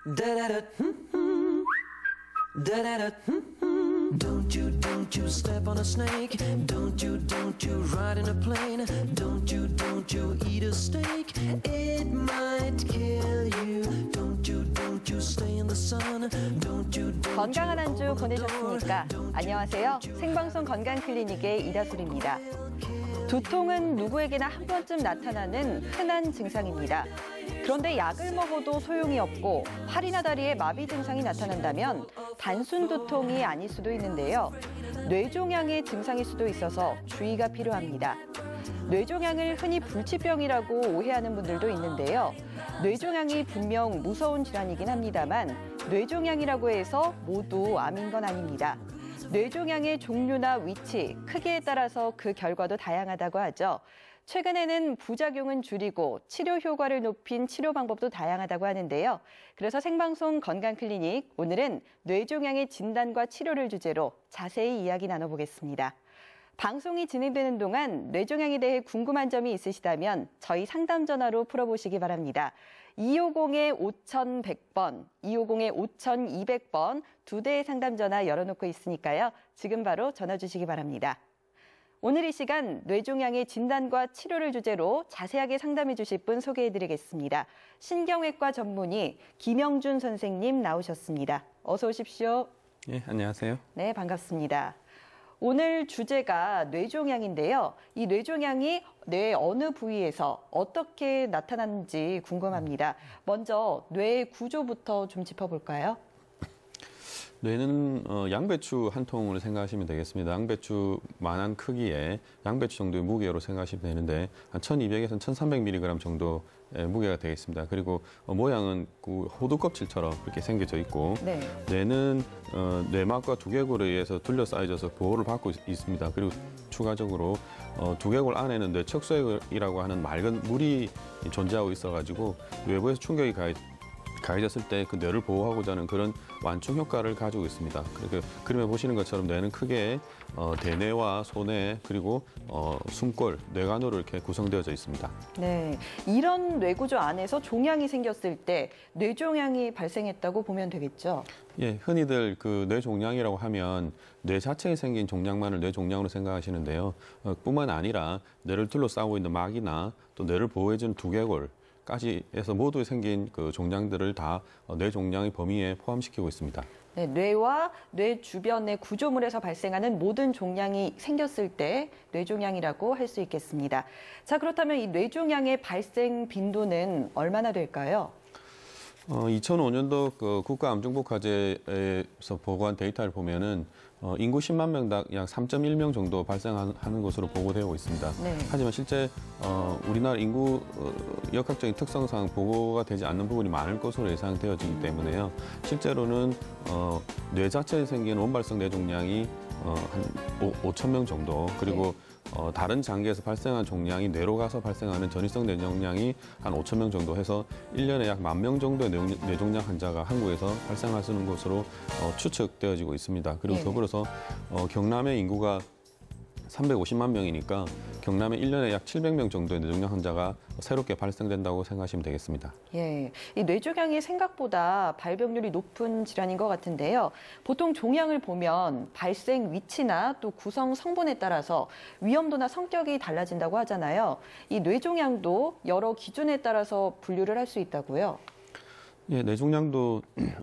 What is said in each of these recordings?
Don't you step on a snake. Don't you ride in a plane. Don't you eat a steak. It might kill you. Don't you stay in the sun. Don't you 건강한 한 주 보내셨습니까? 안녕하세요. 생방송 건강클리닉의 이다솔입니다. 두통은 누구에게나 한 번쯤 나타나는 흔한 증상입니다. 그런데 약을 먹어도 소용이 없고 팔이나 다리에 마비 증상이 나타난다면 단순 두통이 아닐 수도 있는데요. 뇌종양의 증상일 수도 있어서 주의가 필요합니다. 뇌종양을 흔히 불치병이라고 오해하는 분들도 있는데요. 뇌종양이 분명 무서운 질환이긴 합니다만 뇌종양이라고 해서 모두 암인 건 아닙니다. 뇌종양의 종류나 위치, 크기에 따라서 그 결과도 다양하다고 하죠. 최근에는 부작용은 줄이고 치료 효과를 높인 치료 방법도 다양하다고 하는데요. 그래서 생방송 건강클리닉, 오늘은 뇌종양의 진단과 치료를 주제로 자세히 이야기 나눠보겠습니다. 방송이 진행되는 동안 뇌종양에 대해 궁금한 점이 있으시다면 저희 상담 전화로 풀어보시기 바랍니다. 250-5100번, 250-5200번 두 대의 상담 전화 열어놓고 있으니까요. 지금 바로 전화 주시기 바랍니다. 오늘 이 시간 뇌종양의 진단과 치료를 주제로 자세하게 상담해 주실 분 소개해드리겠습니다. 신경외과 전문의 김영준 선생님 나오셨습니다. 어서 오십시오. 예, 안녕하세요. 네, 반갑습니다. 오늘 주제가 뇌종양인데요. 이 뇌종양이 뇌 어느 부위에서 어떻게 나타나는지 궁금합니다. 먼저 뇌 구조부터 좀 짚어볼까요? 뇌는 양배추 한 통을 생각하시면 되겠습니다. 양배추만한 크기의 양배추 정도의 무게로 생각하시면 되는데 한 1200에서 1300mg 정도의 무게가 되겠습니다. 그리고 모양은 호두 껍질처럼 이렇게 생겨져 있고 네. 뇌는 뇌막과 두개골에 의해서 둘러싸여져서 보호를 받고 있습니다. 그리고 추가적으로 두개골 안에는 뇌척수액이라고 하는 맑은 물이 존재하고 있어가지고 외부에서 충격이 가해졌을 때 그 뇌를 보호하고자 하는 그런 완충 효과를 가지고 있습니다. 그림에 보시는 것처럼 뇌는 크게 대뇌와 소뇌 그리고 숨골, 뇌관으로 이렇게 구성되어져 있습니다. 네, 이런 뇌구조 안에서 종양이 생겼을 때 뇌종양이 발생했다고 보면 되겠죠? 예, 흔히들 그 뇌종양이라고 하면 뇌 자체에 생긴 종양만을 뇌종양으로 생각하시는데요. 뿐만 아니라 뇌를 둘러싸고 있는 막이나 또 뇌를 보호해주는 두개골 까지 해서 모두 생긴 그 종양들을 다 뇌종양의 범위에 포함시키고 있습니다. 네, 뇌와 뇌 주변의 구조물에서 발생하는 모든 종양이 생겼을 때 뇌종양이라고 할 수 있겠습니다. 자, 그렇다면 이 뇌종양의 발생 빈도는 얼마나 될까요? 2005년도 그 국가암중복화제에서 보고한 데이터를 보면은 인구 10만 명당 약 3.1명 정도 발생하는 것으로 보고되고 있습니다. 네. 하지만 실제 우리나라 인구 역학적인 특성상 보고가 되지 않는 부분이 많을 것으로 예상되어지기 때문에요. 실제로는 뇌 자체에 생긴 원발성 뇌종양이 한 5천 명 정도 그리고 다른 장기에서 발생한 종양이 뇌로 가서 발생하는 전이성 뇌종양이 한 5천 명 정도 해서 1년에 약 10,000명 정도의 뇌종양 환자가 한국에서 발생하시는 것으로 추측되어지고 있습니다. 그리고 더불어서 경남의 인구가 350만 명이니까 경남에 1년에 약 700명 정도의 뇌종양 환자가 새롭게 발생된다고 생각하시면 되겠습니다. 예, 이 뇌종양이 생각보다 발병률이 높은 질환인 것 같은데요. 보통 종양을 보면 발생 위치나 또 구성 성분에 따라서 위험도나 성격이 달라진다고 하잖아요. 이 뇌종양도 여러 기준에 따라서 분류를 할 수 있다고요? 예, 뇌종양도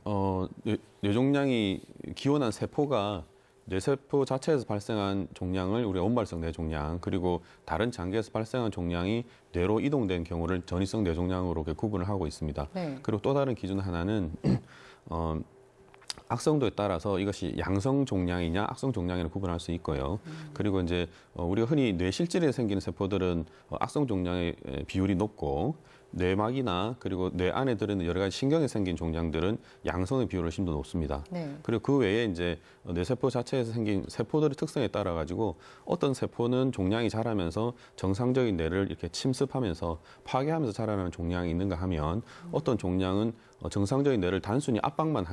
뇌종양이 기원한 세포가 뇌세포 자체에서 발생한 종양을 우리가 원발성 뇌종양 그리고 다른 장기에서 발생한 종양이 뇌로 이동된 경우를 전이성 뇌종양으로 구분을 하고 있습니다. 네. 그리고 또 다른 기준 하나는 악성도에 따라서 이것이 양성 종양이냐 악성 종양이냐 구분할 수 있고요. 그리고 이제 우리가 흔히 뇌실질에 생기는 세포들은 악성 종양의 비율이 높고 뇌막이나 그리고 뇌 안에 들어있는 여러 가지 신경에 생긴 종양들은 양성의 비율이 훨씬 더 높습니다. 네. 그리고 그 외에 이제 뇌세포 자체에서 생긴 세포들의 특성에 따라 가지고 어떤 세포는 종양이 자라면서 정상적인 뇌를 이렇게 침습하면서 파괴하면서 자라나는 종양이 있는가 하면 어떤 종양은 정상적인 뇌를 단순히 압박만 하는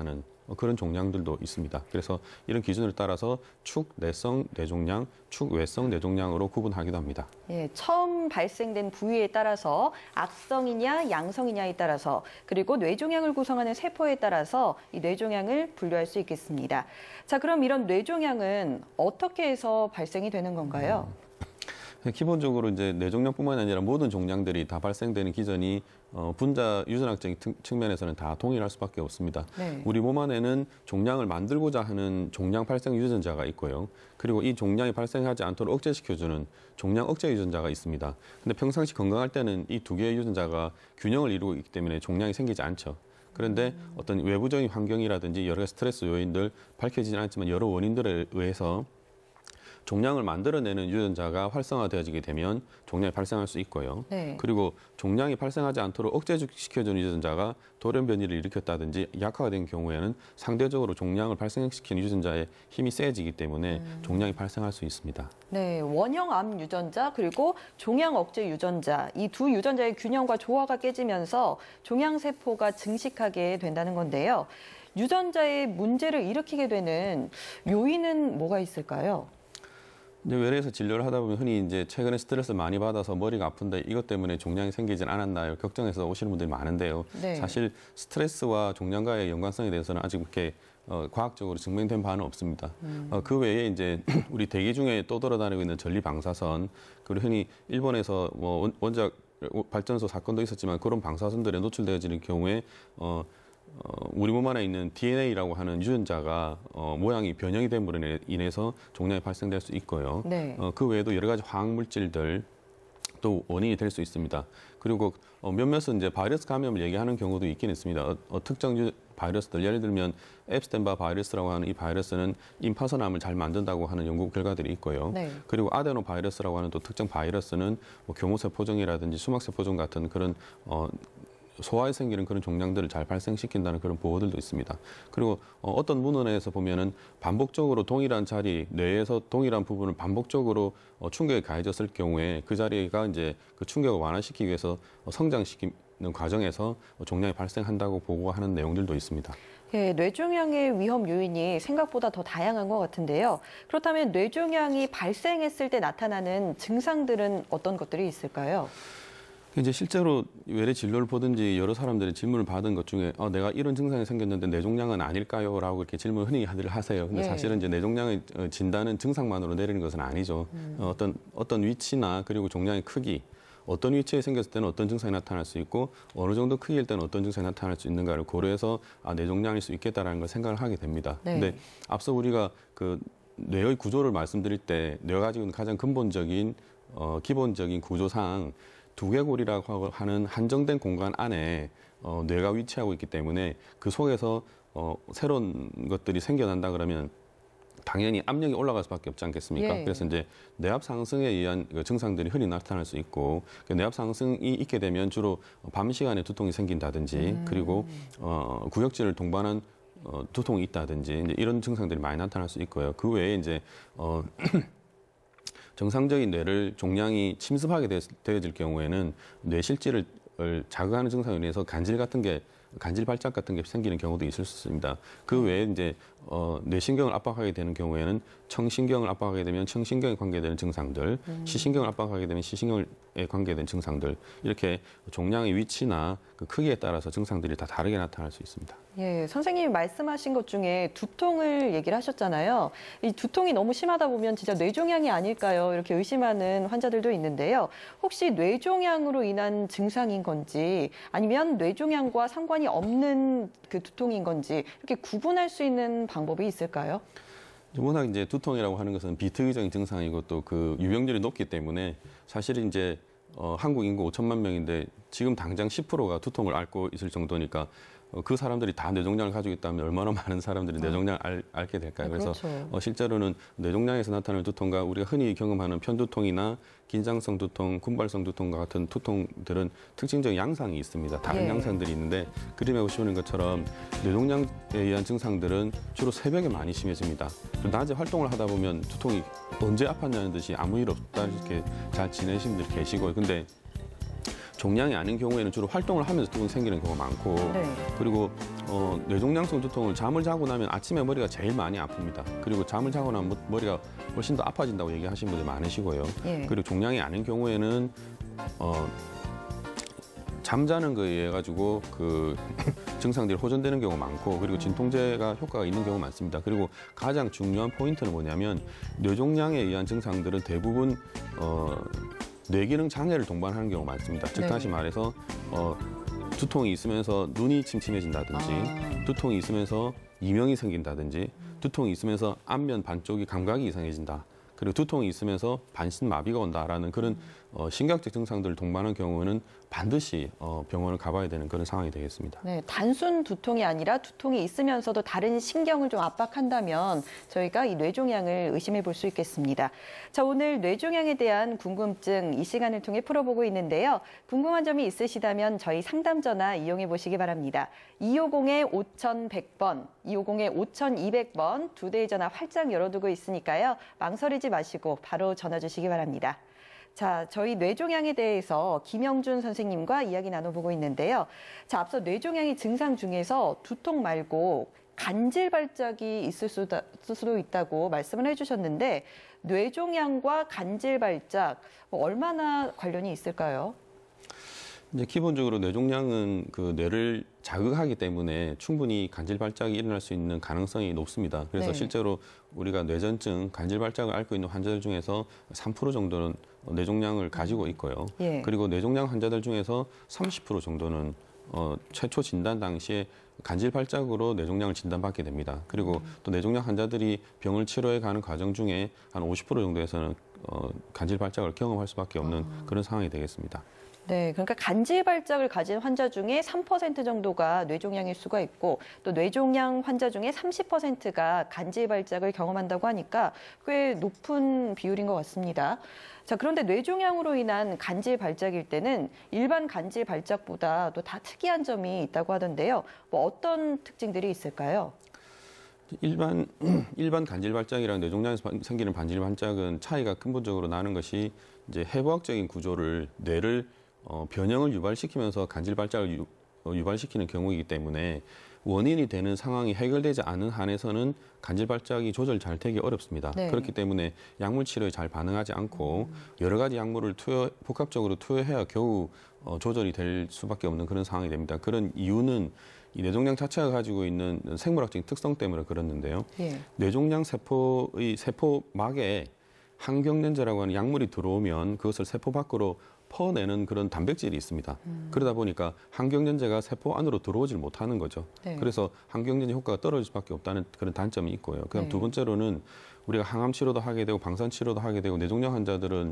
그런 종양들도 있습니다. 그래서 이런 기준을 따라서 축, 내성, 뇌종양, 축, 외성, 뇌종양으로 구분하기도 합니다. 예, 처음 발생된 부위에 따라서 악성이냐 양성이냐에 따라서 그리고 뇌종양을 구성하는 세포에 따라서 이 뇌종양을 분류할 수 있겠습니다. 자, 그럼 이런 뇌종양은 어떻게 해서 발생이 되는 건가요? 기본적으로 이제 뇌종양뿐만 아니라 모든 종양들이 다 발생되는 기전이 분자 유전학적인 측면에서는 다 동일할 수밖에 없습니다. 네. 우리 몸 안에는 종양을 만들고자 하는 종양 발생 유전자가 있고요. 그리고 이 종양이 발생하지 않도록 억제시켜주는 종양 억제 유전자가 있습니다. 근데 평상시 건강할 때는 이 두 개의 유전자가 균형을 이루고 있기 때문에 종양이 생기지 않죠. 그런데 어떤 외부적인 환경이라든지 여러 가지 스트레스 요인들 밝혀지지는 않지만 여러 원인들에 의해서 종양을 만들어내는 유전자가 활성화되어지게 되면 종양이 발생할 수 있고요. 네. 그리고 종양이 발생하지 않도록 억제시켜주는 유전자가 돌연 변이를 일으켰다든지 약화가 된 경우에는 상대적으로 종양을 발생시키는 유전자의 힘이 세지기 때문에 종양이 발생할 수 있습니다. 네, 원형 암 유전자 그리고 종양 억제 유전자 이 두 유전자의 균형과 조화가 깨지면서 종양 세포가 증식하게 된다는 건데요. 유전자의 문제를 일으키게 되는 요인은 뭐가 있을까요? 이제 외래에서 진료를 하다 보면 흔히 이제 최근에 스트레스 많이 받아서 머리가 아픈데 이것 때문에 종양이 생기진 않았나요? 걱정해서 오시는 분들이 많은데요. 네. 사실 스트레스와 종양과의 연관성에 대해서는 아직 그렇게 과학적으로 증명된 바는 없습니다. 그 외에 이제 우리 대기 중에 떠돌아다니고 있는 전리 방사선 그리고 흔히 일본에서 뭐 원자력 발전소 사건도 있었지만 그런 방사선들에 노출되어지는 경우에 우리 몸 안에 있는 DNA라고 하는 유전자가 모양이 변형이 됨으로 인해서 종양이 발생될 수 있고요. 네. 그 외에도 여러 가지 화학 물질들 또 원인이 될 수 있습니다. 그리고 몇몇은 이제 바이러스 감염을 얘기하는 경우도 있긴 있습니다. 특정 바이러스들 예를 들면 앱스텐바 바이러스라고 하는 이 바이러스는 임파선암을 잘 만든다고 하는 연구 결과들이 있고요. 네. 그리고 아데노 바이러스라고 하는 또 특정 바이러스는 뭐 교무세포종이라든지 수막세포종 같은 그런 소아에 생기는 그런 종양들을 잘 발생시킨다는 그런 보고들도 있습니다. 그리고 어떤 문헌에서 보면은 반복적으로 동일한 자리, 뇌에서 동일한 부분을 반복적으로 충격이 가해졌을 경우에 그 자리가 이제 그 충격을 완화시키기 위해서 성장시키는 과정에서 종양이 발생한다고 보고하는 내용들도 있습니다. 예, 뇌종양의 위험 요인이 생각보다 더 다양한 것 같은데요. 그렇다면 뇌종양이 발생했을 때 나타나는 증상들은 어떤 것들이 있을까요? 이제 실제로 외래 진료를 보든지 여러 사람들이 질문을 받은 것 중에 내가 이런 증상이 생겼는데 뇌종양은 아닐까요? 라고 이렇게 질문을 흔히 하세요. 근데 예. 사실은 이제 뇌종양의 진단은 증상만으로 내리는 것은 아니죠. 어떤 위치나 그리고 종양의 크기, 어떤 위치에 생겼을 때는 어떤 증상이 나타날 수 있고 어느 정도 크기일 때는 어떤 증상이 나타날 수 있는가를 고려해서 뇌종양일 수 있겠다라는 걸 생각을 하게 됩니다. 네. 근데 앞서 우리가 그 뇌의 구조를 말씀드릴 때 뇌가 가지고 있는 가장 근본적인 기본적인 구조상 두개골이라고 하는 한정된 공간 안에 뇌가 위치하고 있기 때문에 그 속에서 새로운 것들이 생겨난다 그러면 당연히 압력이 올라갈 수밖에 없지 않겠습니까? 예. 그래서 이제 뇌압 상승에 의한 증상들이 흔히 나타날 수 있고 뇌압 상승이 있게 되면 주로 밤 시간에 두통이 생긴다든지 그리고 구역질을 동반한 두통이 있다든지 이제 이런 증상들이 많이 나타날 수 있고요. 그 외에 이제 정상적인 뇌를 종양이 침습하게 되어질 경우에는 뇌 실질을 자극하는 증상에 의해서 간질 발작 같은 게 생기는 경우도 있을 수 있습니다. 그 외에 이제 뇌신경을 압박하게 되는 경우에는 청신경을 압박하게 되면 청신경에 관계되는 증상들, 시신경을 압박하게 되면 시신경에 관계된 증상들 이렇게 종양의 위치나 그 크기에 따라서 증상들이 다 다르게 나타날 수 있습니다. 예, 선생님이 말씀하신 것 중에 두통을 얘기를 하셨잖아요. 이 두통이 너무 심하다 보면 진짜 뇌종양이 아닐까요? 이렇게 의심하는 환자들도 있는데요. 혹시 뇌종양으로 인한 증상인 건지 아니면 뇌종양과 상관이 없는 그 두통인 건지 이렇게 구분할 수 있는 방법이 있을까요? 워낙 이제 두통이라고 하는 것은 비특이적인 증상이고 또 그 유병률이 높기 때문에 사실 이제 한국 인구 5천만 명인데 지금 당장 10%가 두통을 앓고 있을 정도니까 그 사람들이 다 뇌종양을 가지고 있다면 얼마나 많은 사람들이 뇌종양을 앓게 될까요? 그래서 그렇죠. 실제로는 뇌종양에서 나타나는 두통과 우리가 흔히 경험하는 편두통이나 긴장성 두통, 군발성 두통과 같은 두통들은 특징적인 양상이 있습니다. 다른 예. 양상들이 있는데 그림에 보시는 것처럼 뇌종양에 의한 증상들은 주로 새벽에 많이 심해집니다. 낮에 활동을 하다 보면 두통이 언제 아팠냐는 듯이 아무 일 없다 이렇게 잘 지내신 분들이 계시고 근데 종양이 아닌 경우에는 주로 활동을 하면서 두통이 생기는 경우가 많고 네. 그리고 뇌종양성 두통을 잠을 자고 나면 아침에 머리가 제일 많이 아픕니다. 그리고 잠을 자고 나면 머리가 훨씬 더 아파진다고 얘기하시는 분들 많으시고요. 예. 그리고 종양이 아닌 경우에는 잠자는 거에 의해 가지고 그 증상들이 호전되는 경우가 많고 그리고 진통제가 효과가 있는 경우가 많습니다. 그리고 가장 중요한 포인트는 뭐냐면 뇌종양에 의한 증상들은 대부분 뇌기능 장애를 동반하는 경우가 많습니다. 즉 다시 말해서 두통이 있으면서 눈이 침침해진다든지 두통이 있으면서 이명이 생긴다든지 두통이 있으면서 안면 반쪽이 감각이 이상해진다. 그리고 두통이 있으면서 반신마비가 온다라는 그런 신경적 증상들을 동반한 경우는 반드시 병원을 가봐야 되는 그런 상황이 되겠습니다. 네, 단순 두통이 아니라 두통이 있으면서도 다른 신경을 좀 압박한다면 저희가 이 뇌종양을 의심해 볼 수 있겠습니다. 자, 오늘 뇌종양에 대한 궁금증 이 시간을 통해 풀어보고 있는데요. 궁금한 점이 있으시다면 저희 상담 전화 이용해 보시기 바랍니다. 250-5100번, 250-5200번 두 대의 전화 활짝 열어두고 있으니까요. 망설이지 마시고 바로 전화 주시기 바랍니다. 자, 저희 뇌종양에 대해서 김영준 선생님과 이야기 나눠보고 있는데요. 자, 앞서 뇌종양의 증상 중에서 두통 말고 간질 발작이 있을 수도 있다고 말씀을 해주셨는데 뇌종양과 간질 발작 얼마나 관련이 있을까요? 이제 기본적으로 뇌종양은 그 뇌를 자극하기 때문에 충분히 간질 발작이 일어날 수 있는 가능성이 높습니다. 그래서 네. 실제로 우리가 뇌전증, 간질 발작을 앓고 있는 환자들 중에서 3% 정도는 뇌종양을 가지고 있고요. 예. 그리고 뇌종양 환자들 중에서 30% 정도는 최초 진단 당시에 간질 발작으로 뇌종양을 진단받게 됩니다. 그리고 또 뇌종양 환자들이 병을 치료해 가는 과정 중에 한 50% 정도에서는 간질 발작을 경험할 수밖에 없는 그런 상황이 되겠습니다. 네, 그러니까 간질 발작을 가진 환자 중에 3% 정도가 뇌종양일 수가 있고 또 뇌종양 환자 중에 30%가 간질 발작을 경험한다고 하니까 꽤 높은 비율인 것 같습니다. 자, 그런데 뇌종양으로 인한 간질 발작일 때는 일반 간질 발작보다 또 다 특이한 점이 있다고 하던데요. 뭐 어떤 특징들이 있을까요? 일반 간질 발작이랑 뇌종양에서 생기는 간질 발작은 차이가 근본적으로 나는 것이 이제 해부학적인 구조를 뇌를 변형을 유발시키면서 간질 발작을 유발시키는 경우이기 때문에 원인이 되는 상황이 해결되지 않은 한에서는 간질 발작이 조절 잘 되기 어렵습니다. 네. 그렇기 때문에 약물 치료에 잘 반응하지 않고 여러 가지 약물을 복합적으로 투여해야 겨우 조절이 될 수밖에 없는 그런 상황이 됩니다. 그런 이유는 이 뇌종양 자체가 가지고 있는 생물학적인 특성 때문에 그렇는데요. 예. 뇌종양 세포의 세포막에 항경련제라고 하는 약물이 들어오면 그것을 세포 밖으로 퍼내는 그런 단백질이 있습니다. 그러다 보니까 항경련제가 세포 안으로 들어오질 못하는 거죠. 네. 그래서 그래서 항경련제 효과가 떨어질 수밖에 없다는 그런 단점이 있고요. 그다음 네. 두 번째로는 우리가 항암 치료도 하게 되고 방사선 치료도 하게 되고 뇌종양 환자들은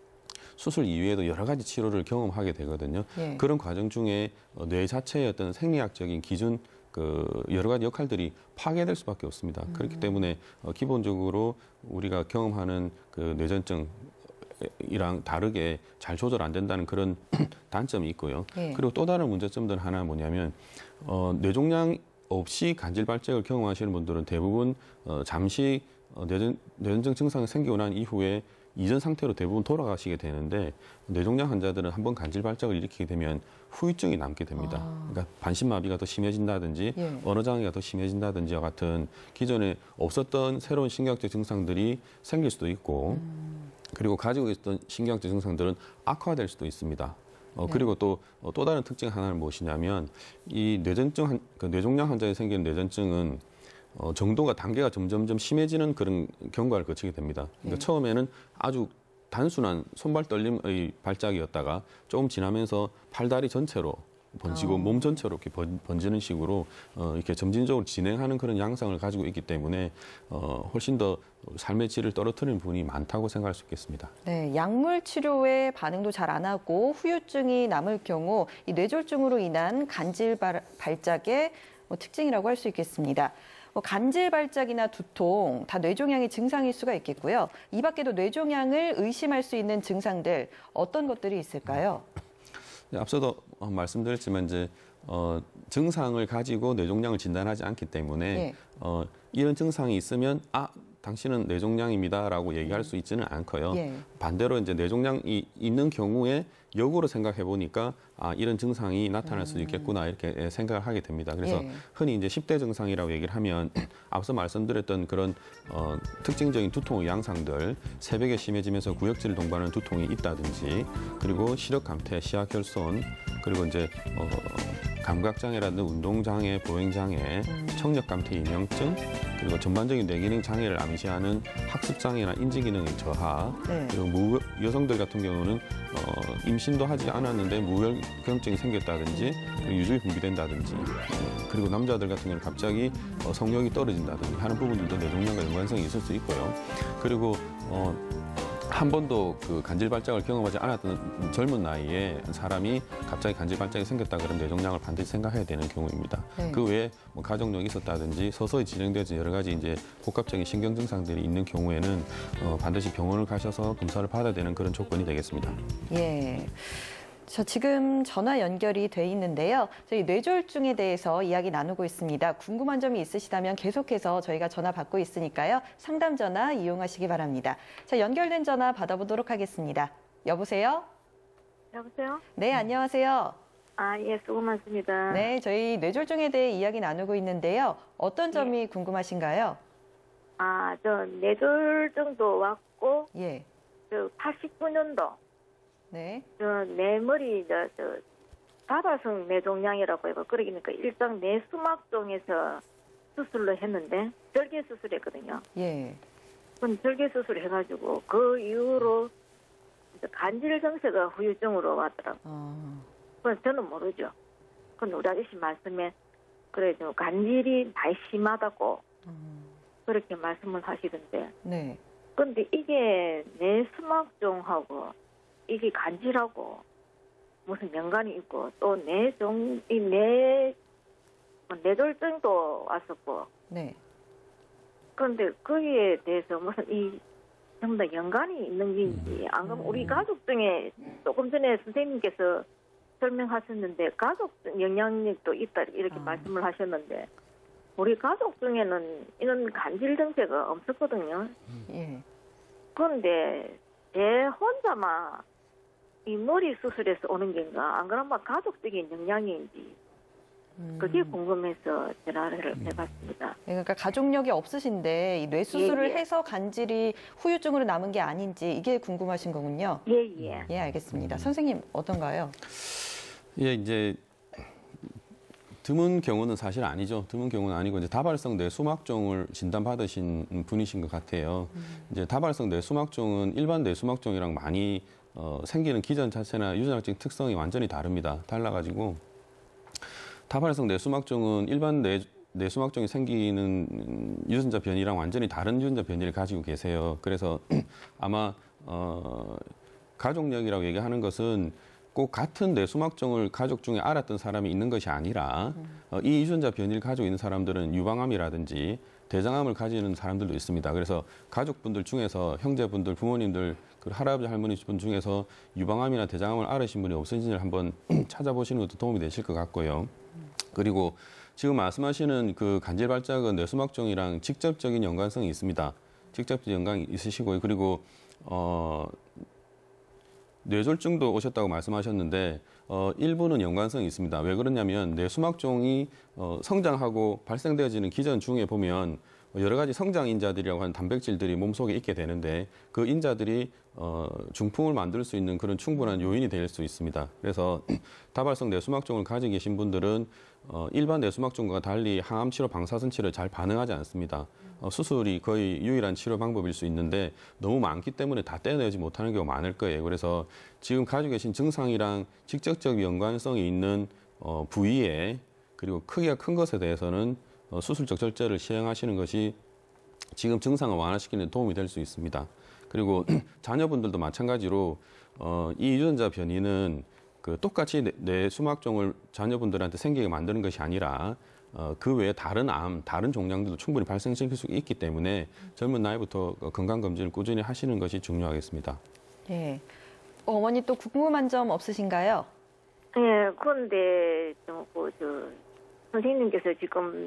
수술 이후에도 여러 가지 치료를 경험하게 되거든요. 예. 그런 과정 중에 뇌 자체의 어떤 생리학적인 기준 여러 가지 역할들이 파괴될 수밖에 없습니다. 그렇기 때문에 기본적으로 우리가 경험하는 그 뇌전증 이랑 다르게 잘 조절 안 된다는 그런 단점이 있고요. 예. 그리고 또 다른 문제점들 하나 뭐냐면 뇌종양 없이 간질 발작을 경험하시는 분들은 대부분 잠시 뇌전증 증상이 생기고 난 이후에 이전 상태로 대부분 돌아가시게 되는데 뇌종양 환자들은 한번 간질 발작을 일으키게 되면 후유증이 남게 됩니다. 그러니까 반신마비가 더 심해진다든지 예. 언어 장애가 더 심해진다든지와 같은 기존에 없었던 새로운 신경학적 증상들이 생길 수도 있고 그리고 가지고 있었던 신경학적 증상들은 악화될 수도 있습니다. 그리고 또 다른 특징 하나는 무엇이냐면 이 뇌전증, 뇌종양 환자에 생기는 뇌전증은 정도가 단계가 점점점 심해지는 그런 경과를 거치게 됩니다. 그러니까 처음에는 아주 단순한 손발 떨림의 발작이었다가 조금 지나면서 팔다리 전체로 번지고 몸 전체로 이렇게 번지는 식으로 이렇게 점진적으로 진행하는 그런 양상을 가지고 있기 때문에 훨씬 더 삶의 질을 떨어뜨리는 부분이 많다고 생각할 수 있겠습니다. 네, 약물 치료에 반응도 잘 안 하고 후유증이 남을 경우 이 뇌졸중으로 인한 간질 발작의 특징이라고 할 수 있겠습니다. 간질 발작이나 두통 다 뇌종양의 증상일 수가 있겠고요. 이 밖에도 뇌종양을 의심할 수 있는 증상들 어떤 것들이 있을까요? 네, 앞서도 말씀드렸지만 이제 증상을 가지고 뇌종양을 진단하지 않기 때문에 예. 이런 증상이 있으면 당신은 뇌종양입니다라고 얘기할 수 있지는 않고요. 예. 반대로 이제 뇌종양이 있는 경우에 역으로 생각해 보니까 이런 증상이 나타날 수도 있겠구나 이렇게 생각을 하게 됩니다. 그래서 예. 흔히 이제 10대 증상이라고 얘기를 하면 앞서 말씀드렸던 그런 특징적인 두통의 양상들, 새벽에 심해지면서 구역질을 동반하는 두통이 있다든지, 그리고 시력 감퇴, 시야 결손, 그리고 이제 감각장애라든지 운동장애, 보행장애, 청력감퇴 이명증, 그리고 전반적인 뇌기능 장애를 암시하는 학습장애나 인지기능의 저하, 네. 그리고 여성들 같은 경우는 임신도 하지 않았는데 무혈경증이 생겼다든지, 유주이 분비된다든지, 그리고 남자들 같은 경우는 갑자기 성욕이 떨어진다든지 하는 부분들도 뇌종양과 연관성이 있을 수 있고요. 그리고 한 번도 그 간질 발작을 경험하지 않았던 젊은 나이에 사람이 갑자기 간질 발작이 생겼다 그러면 뇌종양을 반드시 생각해야 되는 경우입니다. 네. 그 외에 뭐 가족력이 있었다든지 서서히 진행되어진 여러 가지 이제 복합적인 신경 증상들이 있는 경우에는 반드시 병원을 가셔서 검사를 받아야 되는 그런 조건이 되겠습니다. 예. 저 지금 전화 연결이 돼 있는데요. 저희 뇌졸중에 대해서 이야기 나누고 있습니다. 궁금한 점이 있으시다면 계속해서 저희가 전화 받고 있으니까요. 상담 전화 이용하시기 바랍니다. 자, 연결된 전화 받아보도록 하겠습니다. 여보세요? 여보세요? 네, 안녕하세요. 예, 수고 많습니다. 네, 저희 뇌졸중에 대해 이야기 나누고 있는데요. 어떤 점이 궁금하신가요? 저 뇌졸중도 왔고, 예. 89년도, 네. 내 머리, 다발성 뇌종양이라고 해서, 그러니까 일단 뇌수막종에서 수술을 했는데, 절개 수술했거든요. 예. 그럼 절개 수술 해가지고, 그 이후로 간질 증세가 후유증으로 왔더라고요. 그건 저는 모르죠. 그건 우리 아저씨 말씀에, 그래, 간질이 많이 심하다고, 그렇게 말씀을 하시던데. 네. 근데 이게 뇌수막종하고 이게 간질하고 무슨 연관이 있고 또 뇌졸중도 왔었고. 네. 그런데 거기에 대해서 무슨 전부 다 연관이 있는 건지 안 그러면 우리 가족 중에 조금 전에 선생님께서 설명하셨는데 가족 영향력도 있다 이렇게 말씀을 하셨는데 우리 가족 중에는 이런 간질 증세가 없었거든요. 예. 그런데 제 혼자만 이 머리 수술에서 오는 건가 안 그러면 가족적인 영향인지 그게 궁금해서 전화를 해봤습니다. 그러니까 가족력이 없으신데 이 뇌수술을 예. 해서 간질이 후유증으로 남은 게 아닌지 이게 궁금하신 거군요. 예. 예, 알겠습니다. 선생님 어떤가요? 예, 이제 드문 경우는 사실 아니죠. 드문 경우는 아니고 이제 다발성 뇌수막종을 진단받으신 분이신 것 같아요. 이제 다발성 뇌수막종은 일반 뇌수막종이랑 많이 생기는 기전 자체나 유전학적 특성이 완전히 다릅니다. 달라가지고 다발성 뇌수막종은 일반 뇌수막종이 생기는 유전자 변이랑 완전히 다른 유전자 변이를 가지고 계세요. 그래서 아마 가족력이라고 얘기하는 것은 꼭 같은 뇌수막종을 가족 중에 알았던 사람이 있는 것이 아니라 이 유전자 변이를 가지고 있는 사람들은 유방암이라든지 대장암을 가지는 사람들도 있습니다. 그래서 가족분들 중에서 형제분들, 부모님들, 할아버지, 할머니 분 중에서 유방암이나 대장암을 앓으신 분이 없으신지를 한번 찾아보시는 것도 도움이 되실 것 같고요. 그리고 지금 말씀하시는 그 간질 발작은 뇌수막종이랑 직접적인 연관성이 있습니다. 직접적인 연관이 있으시고요. 그리고 뇌졸중도 오셨다고 말씀하셨는데 일부는 연관성이 있습니다. 왜 그러냐면 뇌수막종이 성장하고 발생되어지는 기전 중에 보면 여러 가지 성장 인자들이라고 하는 단백질들이 몸속에 있게 되는데 그 인자들이 중풍을 만들 수 있는 그런 충분한 요인이 될 수 있습니다. 그래서 다발성 뇌수막종을 가지고 계신 분들은 일반 뇌수막종과 달리 항암 치료, 방사선 치료에 잘 반응하지 않습니다. 수술이 거의 유일한 치료 방법일 수 있는데 너무 많기 때문에 다 떼어내지 못하는 경우가 많을 거예요. 그래서 지금 가지고 계신 증상이랑 직접적 연관성이 있는 부위에 그리고 크기가 큰 것에 대해서는 수술적 절제를 시행하시는 것이 지금 증상을 완화시키는 데 도움이 될 수 있습니다. 그리고 자녀분들도 마찬가지로 이 유전자 변이는 똑같이 뇌수막종을 자녀분들한테 생기게 만드는 것이 아니라 그 외에 다른 암, 다른 종양들도 충분히 발생시킬 수 있기 때문에 젊은 나이부터 건강검진을 꾸준히 하시는 것이 중요하겠습니다. 예. 어머니 또 궁금한 점 없으신가요? 예, 그런데 선생님께서 지금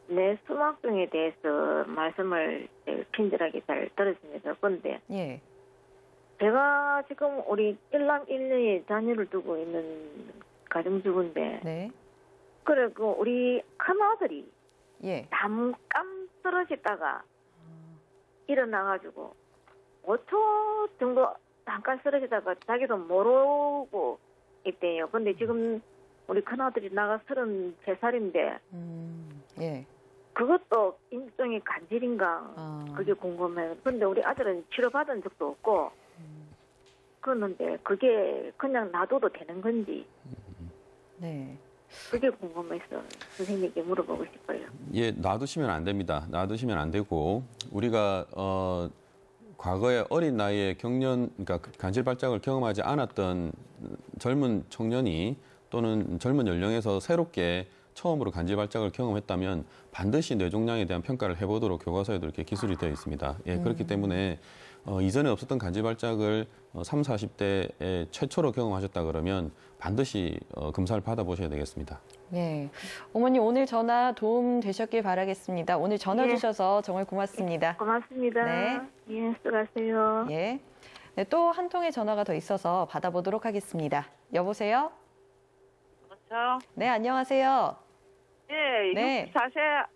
뇌수막증에 대해서 말씀을 친절하게 잘 들었습니다. 그런데 예. 제가 지금 우리 일남 일녀의 자녀를 두고 있는 가정주부인데 네. 그리고 우리 큰아들이 예. 잠깐 쓰러졌다가 일어나가지고 5초 정도 잠깐 쓰러지다가 자기도 모르고 있대요. 근데 지금 우리 큰아들이 나가 33살인데 예. 그것도 일종의 간질인가 그게 궁금해요. 근데 우리 아들은 치료받은 적도 없고 그러는데 그게 그냥 놔둬도 되는 건지 네. 그게 궁금해서 선생님께 물어보고 싶어요. 예, 놔두시면 안 됩니다. 놔두시면 안 되고 우리가 과거에 어린 나이에 그러니까 간질 발작을 경험하지 않았던 젊은 청년이 또는 젊은 연령에서 새롭게 처음으로 간질 발작을 경험했다면 반드시 뇌종양에 대한 평가를 해보도록 교과서에도 이렇게 기술이 되어 있습니다. 예, 그렇기 때문에 이전에 없었던 간질 발작을 30, 40대에 최초로 경험하셨다 그러면 반드시 검사를 받아보셔야 되겠습니다. 예. 어머니 오늘 전화 도움 되셨길 바라겠습니다. 오늘 전화 예. 주셔서 정말 고맙습니다. 고맙습니다. 네. 예, 수고하세요. 예. 네, 또 한 통의 전화가 더 있어서 받아보도록 하겠습니다. 여보세요? 그렇죠. 네, 안녕하세요. 예, 네. 64세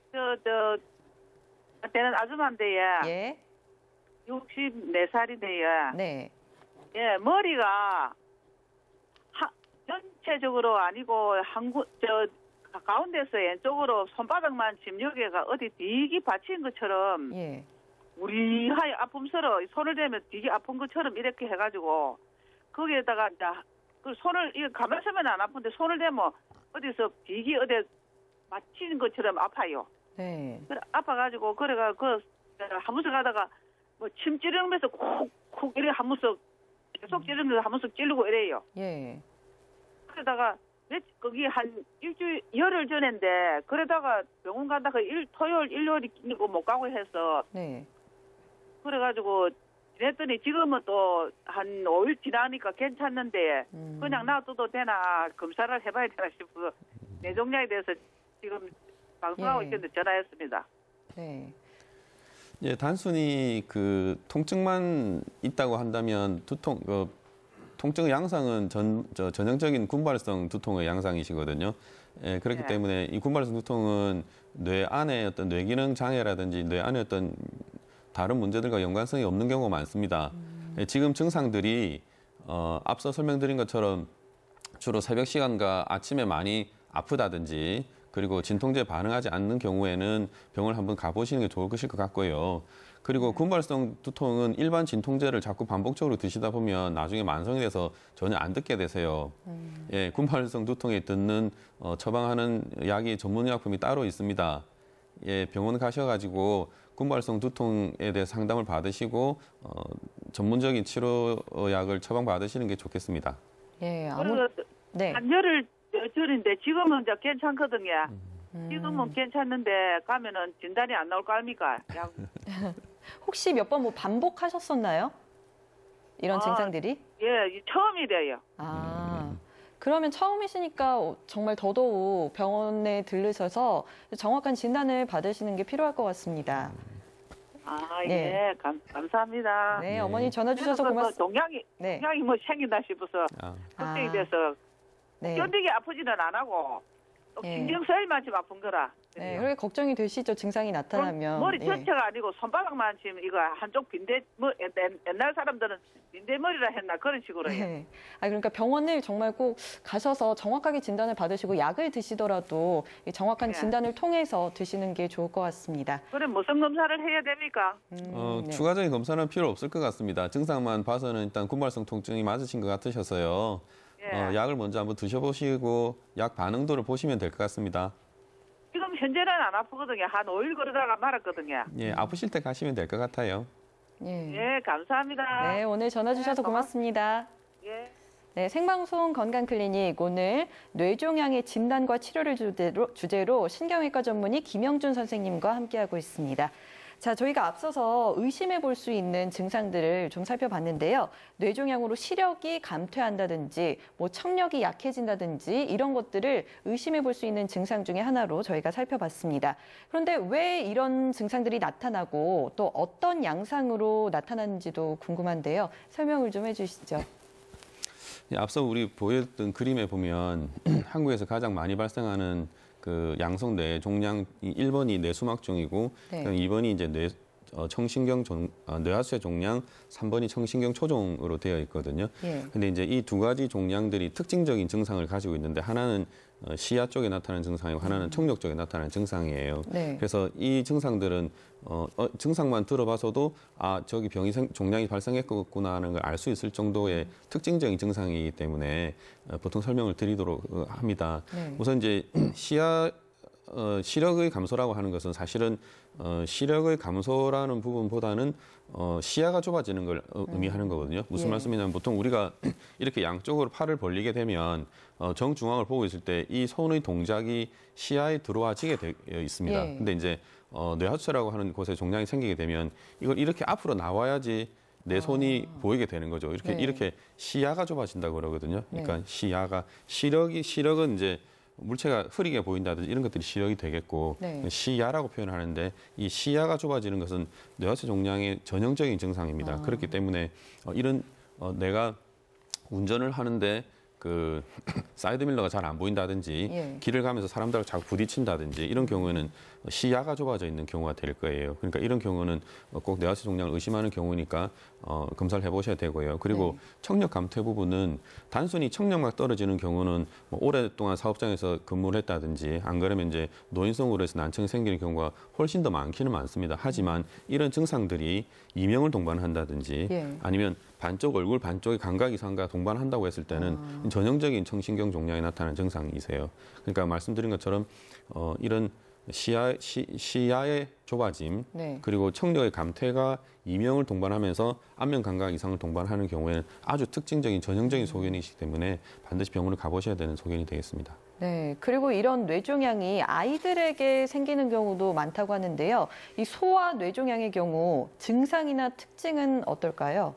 되는 아줌마인데요. 예. 64살인데요. 네. 예, 머리가 전체적으로 아니고 가운데서 왼쪽으로 손바닥만 지금 여기가 어디 되게 받친 것처럼 예. 우리하여 아픔스러워 손을 대면 되게 아픈 것처럼 이렇게 해가지고 거기에다가 이제 그 손을 이거 가만 서면 안 아픈데 손을 대면 어디서 되게 어디 맞히는 것처럼 아파요. 네. 그래 아파가지고 그래가 한 번씩 가다가 뭐 침 찌르면서 콕콕 이래 한 번씩 계속 찌르면서 한 번씩 찌르고 이래요. 예. 그러다가 거기 한 일주일 열흘 전인데 그러다가 병원 간다가 토요일 일요일이 끼고 못 가고 해서 네. 그래가지고 지냈더니 지금은 또 한 5일 지나니까 괜찮는데 그냥 놔둬도 되나 검사를 해봐야 되나 싶어서 뇌종양에 대해서 지금 방송하고 예. 있는데 전화했습니다. 네. 예, 단순히 그 통증만 있다고 한다면 통증의 양상은 전형적인 군발성 두통의 양상이시거든요. 예, 그렇기 네. 때문에 이 군발성 두통은 뇌 안에 어떤 뇌기능 장애라든지 뇌 안에 어떤 다른 문제들과 연관성이 없는 경우가 많습니다. 예, 지금 증상들이 앞서 설명드린 것처럼 주로 새벽 시간과 아침에 많이 아프다든지 그리고 진통제에 반응하지 않는 경우에는 병원을 한번 가보시는 게 좋을 것일 것 같고요. 그리고 군발성 두통은 일반 진통제를 자꾸 반복적으로 드시다 보면 나중에 만성이 돼서 전혀 안 듣게 되세요. 예, 군발성 두통에 듣는 처방하는 약이 전문의약품이 따로 있습니다. 예, 병원 가셔가지고 군발성 두통에 대해 상담을 받으시고 전문적인 치료약을 처방받으시는 게 좋겠습니다. 예. 그리고 네. 한 열흘 전인데 지금은 이제 괜찮거든요. 지금은 괜찮는데 가면은 진단이 안 나올 거 아닙니까? 혹시 몇 번 뭐 반복하셨었나요? 이런 증상들이? 예, 처음이래요. 아. 그러면 처음이시니까 정말 더더욱 병원에 들르셔서 정확한 진단을 받으시는 게 필요할 것 같습니다. 아, 네. 예, 감사합니다. 네, 네. 어머니 전화 주셔서 고맙습니다. 동양이 네. 뭐 생긴다 싶어서 걱정이 아. 돼서 네. 견디게 아프지는 안 하고 또 예. 신경 쓰일만 좀 아픈 거라. 네, 그렇게 걱정이 되시죠. 증상이 나타나면. 머리 예. 전체가 아니고 손바닥만 지금 이거 한쪽 빈대 뭐 옛날 사람들은 빈대머리라 했나 그런 식으로 해요. 네. 아, 그러니까 병원을 정말 꼭 가셔서 정확하게 진단을 받으시고 약을 드시더라도 이 정확한 네. 진단을 통해서 드시는 게 좋을 것 같습니다. 그래 무슨 검사를 해야 됩니까? 네. 추가적인 검사는 필요 없을 것 같습니다. 증상만 봐서는 일단 군발성 통증이 맞으신 것 같으셔서요. 예. 약을 먼저 한번 드셔보시고 약 반응도를 보시면 될 것 같습니다. 지금 현재는 안 아프거든요. 한 5일 그러다가 말았거든요. 예, 아프실 때 가시면 될 것 같아요. 예. 예, 감사합니다. 네, 오늘 전화 주셔서 네, 고맙습니다. 예. 네, 생방송 건강클리닉 오늘 뇌종양의 진단과 치료를 주제로 신경외과 전문의 김영준 선생님과 함께하고 있습니다. 자, 저희가 앞서서 의심해 볼 수 있는 증상들을 좀 살펴봤는데요. 뇌종양으로 시력이 감퇴한다든지, 청력이 약해진다든지 이런 것들을 의심해 볼 수 있는 증상 중에 하나로 저희가 살펴봤습니다. 그런데 왜 이런 증상들이 나타나고 또 어떤 양상으로 나타나는지도 궁금한데요. 설명을 좀 해주시죠. 앞서 우리 보였던 그림에 보면 한국에서 가장 많이 발생하는 그 양성 뇌종양 1번이 뇌수막종이고 네. 2번이 이제 뇌하수의 종양, 3번이 청신경 초종으로 되어 있거든요. 근데 이제 이 두 가지 종양들이 특징적인 증상을 가지고 있는데 하나는 시야 쪽에 나타나는 증상이고 하나는 청력 쪽에 나타나는 증상이에요. 네. 그래서 이 증상들은 증상만 들어봐서도 저기 종양이 발생했구나 하는 걸 알 수 있을 정도의 특징적인 증상이기 때문에 보통 설명을 드리도록 합니다. 네. 우선 이제 시력의 감소라고 하는 것은 사실은 시력의 감소라는 부분보다는 시야가 좁아지는 걸 의미하는 거거든요. 무슨 말씀이냐면 보통 우리가 이렇게 양쪽으로 팔을 벌리게 되면 정중앙을 보고 있을 때 이 손의 동작이 시야에 들어와지게 되어 있습니다. 근데 이제 뇌하수체라고 하는 곳에 종양이 생기게 되면 이걸 이렇게 앞으로 나와야지 내 손이 보이게 되는 거죠. 이렇게 시야가 좁아진다고 그러거든요. 그러니까 시력은 이제 물체가 흐리게 보인다든지 이런 것들이 시력이 되겠고 시야라고 표현하는데 이 시야가 좁아지는 것은 뇌하수 종양의 전형적인 증상입니다. 그렇기 때문에 이런 내가 운전을 하는데 그 사이드밀러가 잘 안 보인다든지 길을 가면서 사람들하고 자꾸 부딪힌다든지 이런 경우에는 시야가 좁아져 있는 경우가 될 거예요. 그러니까 이런 경우는 꼭 뇌하수 종양을 의심하는 경우니까 검사를 해보셔야 되고요. 그리고 청력 감퇴 부분은 단순히 청력만 떨어지는 경우는 오랫동안 사업장에서 근무를 했다든지 안 그러면 이제 노인성으로 해서 난청이 생기는 경우가 훨씬 더 많기는 많습니다. 하지만 이런 증상들이 이명을 동반한다든지 아니면 얼굴 반쪽의 감각 이상과 동반한다고 했을 때는 전형적인 청신경 종양이 나타나는 증상이세요. 그러니까 말씀드린 것처럼 이런 시야의 좁아짐 그리고 청력의 감퇴가 이명을 동반하면서 안면 감각 이상을 동반하는 경우에는 아주 특징적인 전형적인 소견이기 때문에 반드시 병원을 가보셔야 되는 소견이 되겠습니다. 네, 그리고 이런 뇌종양이 아이들에게 생기는 경우도 많다고 하는데요. 이 소아 뇌종양의 경우 증상이나 특징은 어떨까요?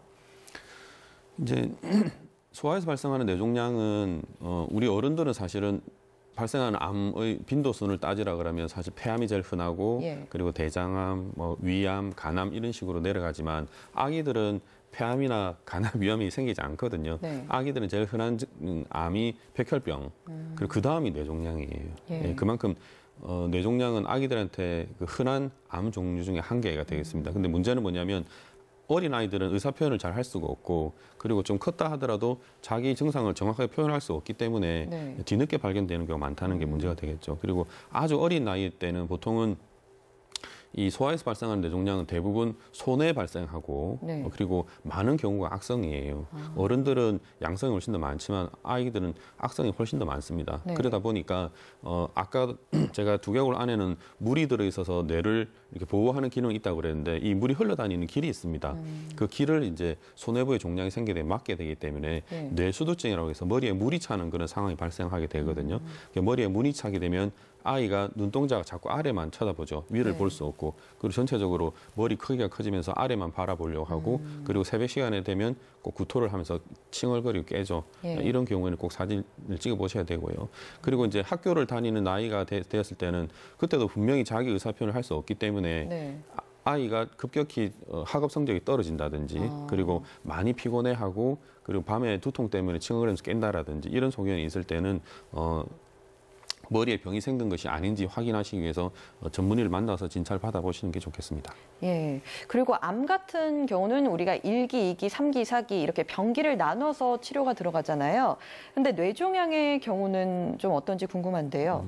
이제 소아에서 발생하는 뇌종양은 우리 어른들은 사실은 발생하는 암의 빈도순을 따지라 그러면 사실 폐암이 제일 흔하고 그리고 대장암, 위암, 간암 이런 식으로 내려가지만 아기들은 폐암이나 간암 위험이 생기지 않거든요. 아기들은 제일 흔한 암이 백혈병, 그리고 그 다음이 뇌종양이에요. 그만큼 뇌종양은 아기들한테 그 흔한 암 종류 중에 한 개가 되겠습니다. 근데 문제는 뭐냐면 어린아이들은 의사표현을 잘 할 수가 없고 그리고 좀 컸다 하더라도 자기 증상을 정확하게 표현할 수 없기 때문에 뒤늦게 발견되는 경우가 많다는 게 문제가 되겠죠. 그리고 아주 어린 나이 때는 보통은 이 소아에서 발생하는 뇌종양은 대부분 손에 발생하고 그리고 많은 경우가 악성이에요. 어른들은 양성이 훨씬 더 많지만 아이들은 악성이 훨씬 더 많습니다. 그러다 보니까 아까 제가 2개월 안에는 물이 들어있어서 뇌를 이렇게 보호하는 기능이 있다고 그랬는데 이 물이 흘러다니는 길이 있습니다. 그 길을 이제 소뇌부의 종양이 생기게 되면 막게 되기 때문에 뇌수두증이라고 해서 머리에 물이 차는 그런 상황이 발생하게 되거든요. 머리에 물이 차게 되면 아이가 눈동자가 자꾸 아래만 쳐다보죠. 위를 볼 수 없고 그리고 전체적으로 머리 크기가 커지면서 아래만 바라보려고 하고 그리고 새벽 시간에 되면 꼭 구토를 하면서 칭얼거리고 깨죠. 이런 경우에는 꼭 사진을 찍어보셔야 되고요. 그리고 이제 학교를 다니는 나이가 되었을 때는 그때도 분명히 자기 의사표현을 할 수 없기 때문에 아이가 급격히 학업 성적이 떨어진다든지 그리고 많이 피곤해하고 그리고 밤에 두통 때문에 칭얼거리면서 깬다라든지 이런 소견이 있을 때는 머리에 병이 생긴 것이 아닌지 확인하시기 위해서 전문의를 만나서 진찰 받아보시는 게 좋겠습니다. 그리고 암 같은 경우는 우리가 1기, 2기, 3기, 4기 이렇게 병기를 나눠서 치료가 들어가잖아요. 근데 뇌종양의 경우는 좀 어떤지 궁금한데요.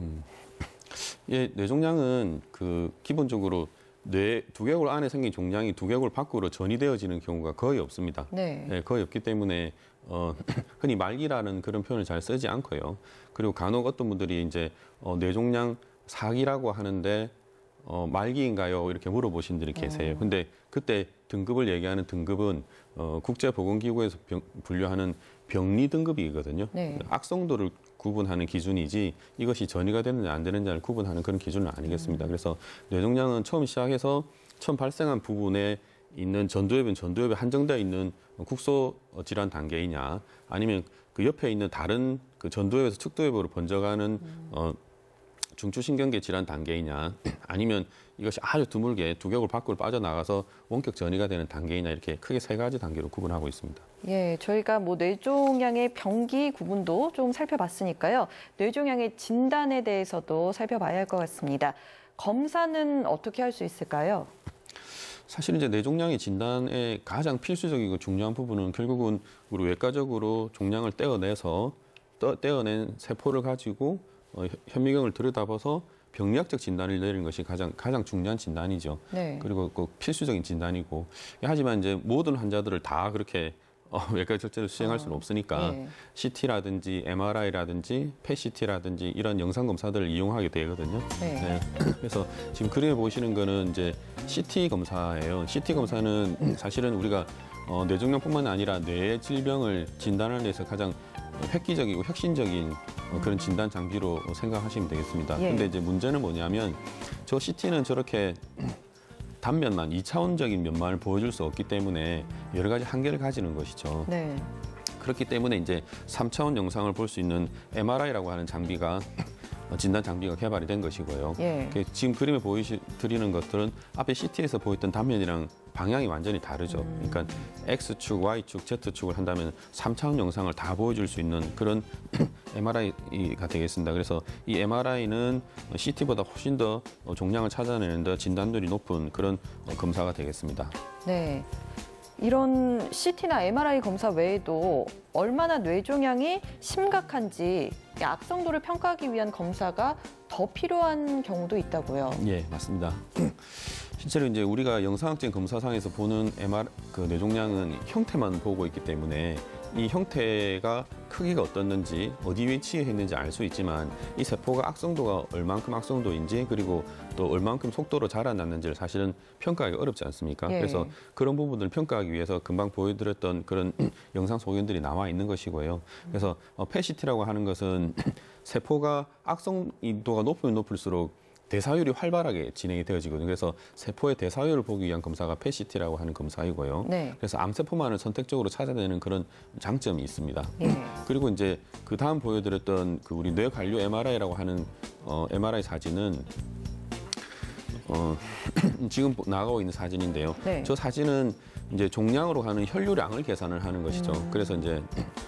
뇌종양은 기본적으로 뇌 2개월 안에 생긴 종양이 2개월 밖으로 전이되어지는 경우가 거의 없습니다. 거의 없기 때문에 흔히 말기라는 그런 표현을 잘 쓰지 않고요. 그리고 간혹 어떤 분들이 이제 뇌종양 4기라고 하는데 말기인가요? 이렇게 물어보신 분들이 계세요. 근데 그때 등급을 얘기하는 등급은 국제보건기구에서 분류하는 병리 등급이거든요. 악성도를 구분하는 기준이지 이것이 전이가 되느냐 안 되느냐를 구분하는 그런 기준은 아니겠습니다. 그래서 뇌종양은 처음 시작해서 처음 발생한 부분에 있는 전두엽은 전두엽에 한정되어 있는 국소 질환 단계이냐 아니면 그 옆에 있는 다른 그 전두엽에서 측두엽으로 번져가는 중추신경계 질환 단계이냐 아니면 이것이 아주 드물게 두개골 밖으로 빠져나가서 원격 전이가 되는 단계이냐 이렇게 크게 세 가지 단계로 구분하고 있습니다. 예, 저희가 뭐 뇌종양의 병기 구분도 좀 살펴봤으니까요. 뇌종양의 진단에 대해서도 살펴봐야 할 것 같습니다. 검사는 어떻게 할 수 있을까요? 사실 이제 뇌종양의 진단의 가장 필수적이고 중요한 부분은 결국은 우리 외과적으로 종양을 떼어내서 떼어낸 세포를 가지고 현미경을 들여다봐서 병리학적 진단을 내리는 것이 가장 중요한 진단이죠. 네. 그리고 꼭 필수적인 진단이고 하지만 이제 모든 환자들을 다 그렇게 외과 절제를 수행할 수는 없으니까 네. CT라든지 MRI라든지 PET-CT라든지 이런 영상 검사들을 이용하게 되거든요. 네. 네. 그래서 지금 그림에 보시는 거는 이제 CT 검사예요. CT 검사는 사실은 우리가 뇌종양뿐만 아니라 뇌 질병을 진단하는 데서 가장 획기적이고 혁신적인 그런 진단 장비로 생각하시면 되겠습니다. 예. 근데 이제 문제는 뭐냐면 저 CT는 저렇게 단면만 2차원적인 면만을 보여줄 수 없기 때문에 여러 가지 한계를 가지는 것이죠. 네. 그렇기 때문에 이제 3차원 영상을 볼 수 있는 MRI라고 하는 장비가 진단 장비가 개발이 된 것이고요. 예. 지금 그림에 드리는 것들은 앞에 CT에서 보였던 단면이랑 방향이 완전히 다르죠. 그러니까 X축, Y축, Z축을 한다면 3차원 영상을 다 보여줄 수 있는 그런 MRI가 되겠습니다. 그래서 이 MRI는 CT보다 훨씬 더 종양을 찾아내는 데 진단률이 높은 그런 검사가 되겠습니다. 네. 이런 CT나 MRI 검사 외에도 얼마나 뇌종양이 심각한지 악성도를 평가하기 위한 검사가 더 필요한 경우도 있다고요. 예, 맞습니다. 실제로 이제 우리가 영상학적인 검사상에서 보는 뇌종양은 형태만 보고 있기 때문에 이 형태가 크기가 어떻는지 어디 위치에 있는지 알 수 있지만 이 세포가 악성도가 얼만큼 악성도인지 그리고 또 얼만큼 속도로 자라났는지를 사실은 평가하기가 어렵지 않습니까? 예. 그래서 그런 부분들을 평가하기 위해서 금방 보여드렸던 그런 영상 소견들이 나와 있는 것이고요. 그래서 PET-CT라고 하는 것은 세포가 악성도가 높으면 높을수록 대사율이 활발하게 진행이 되어지거든요. 그래서 세포의 대사율을 보기 위한 검사가 PET-CT라고 하는 검사이고요. 네. 그래서 암세포만을 선택적으로 찾아내는 그런 장점이 있습니다. 예. 그리고 이제 그 다음 보여드렸던 그 우리 뇌 관료 MRI라고 하는 MRI 사진은 지금 나가고 있는 사진인데요. 네. 저 사진은 이제 종양으로 가는 혈류량을 계산을 하는 것이죠. 그래서 이제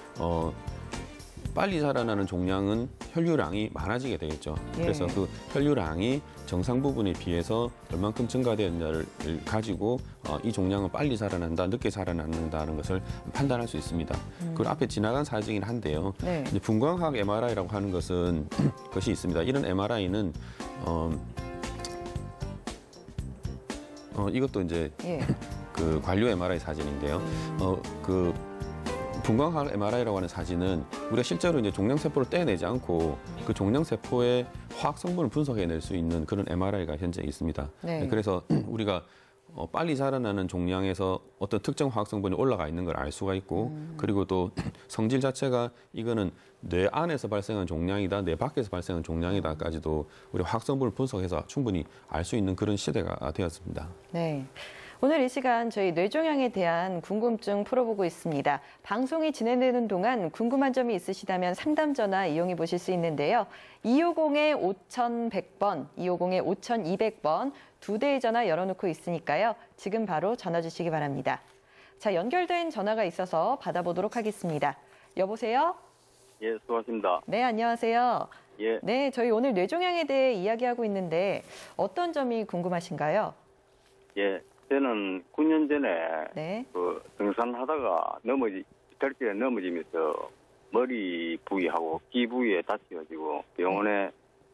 빨리 자라나는 종양은 혈류량이 많아지게 되겠죠. 예. 그래서 그 혈류량이 정상 부분에 비해서 얼만큼 증가되었냐를 가지고 이 종양은 빨리 자라난다, 늦게 자라난다는 것을 판단할 수 있습니다. 그리고 앞에 지나간 사진이긴 한데요. 네. 이제 분광학 MRI라고 하는 것이 있습니다. 이런 MRI는 이것도 이제 예. 그 관료 MRI 사진인데요. 그 분광학 MRI라고 하는 사진은 우리가 실제로 이제 종양세포를 떼내지 않고 그 종양세포의 화학 성분을 분석해낼 수 있는 그런 MRI가 현재 있습니다. 네. 그래서 우리가 빨리 자라나는 종양에서 어떤 특정 화학 성분이 올라가 있는 걸 알 수가 있고 그리고 또 성질 자체가 이거는 뇌 안에서 발생한 종양이다, 뇌 밖에서 발생한 종양이다까지도 우리 화학 성분을 분석해서 충분히 알 수 있는 그런 시대가 되었습니다. 네. 오늘 이 시간 저희 뇌종양에 대한 궁금증 풀어보고 있습니다. 방송이 진행되는 동안 궁금한 점이 있으시다면 상담 전화 이용해 보실 수 있는데요. 250-5100번, 250-5200번 두 대의 전화 열어놓고 있으니까요. 지금 바로 전화 주시기 바랍니다. 자, 연결된 전화가 있어서 받아보도록 하겠습니다. 여보세요? 예, 수고하십니다. 네, 안녕하세요. 예, 네, 저희 오늘 뇌종양에 대해 이야기하고 있는데 어떤 점이 궁금하신가요? 예. 저는 9년 전에 네. 그 등산하다가 비탈길에 넘어지면서 머리 부위하고 귀 부위에 다쳐가지고 병원에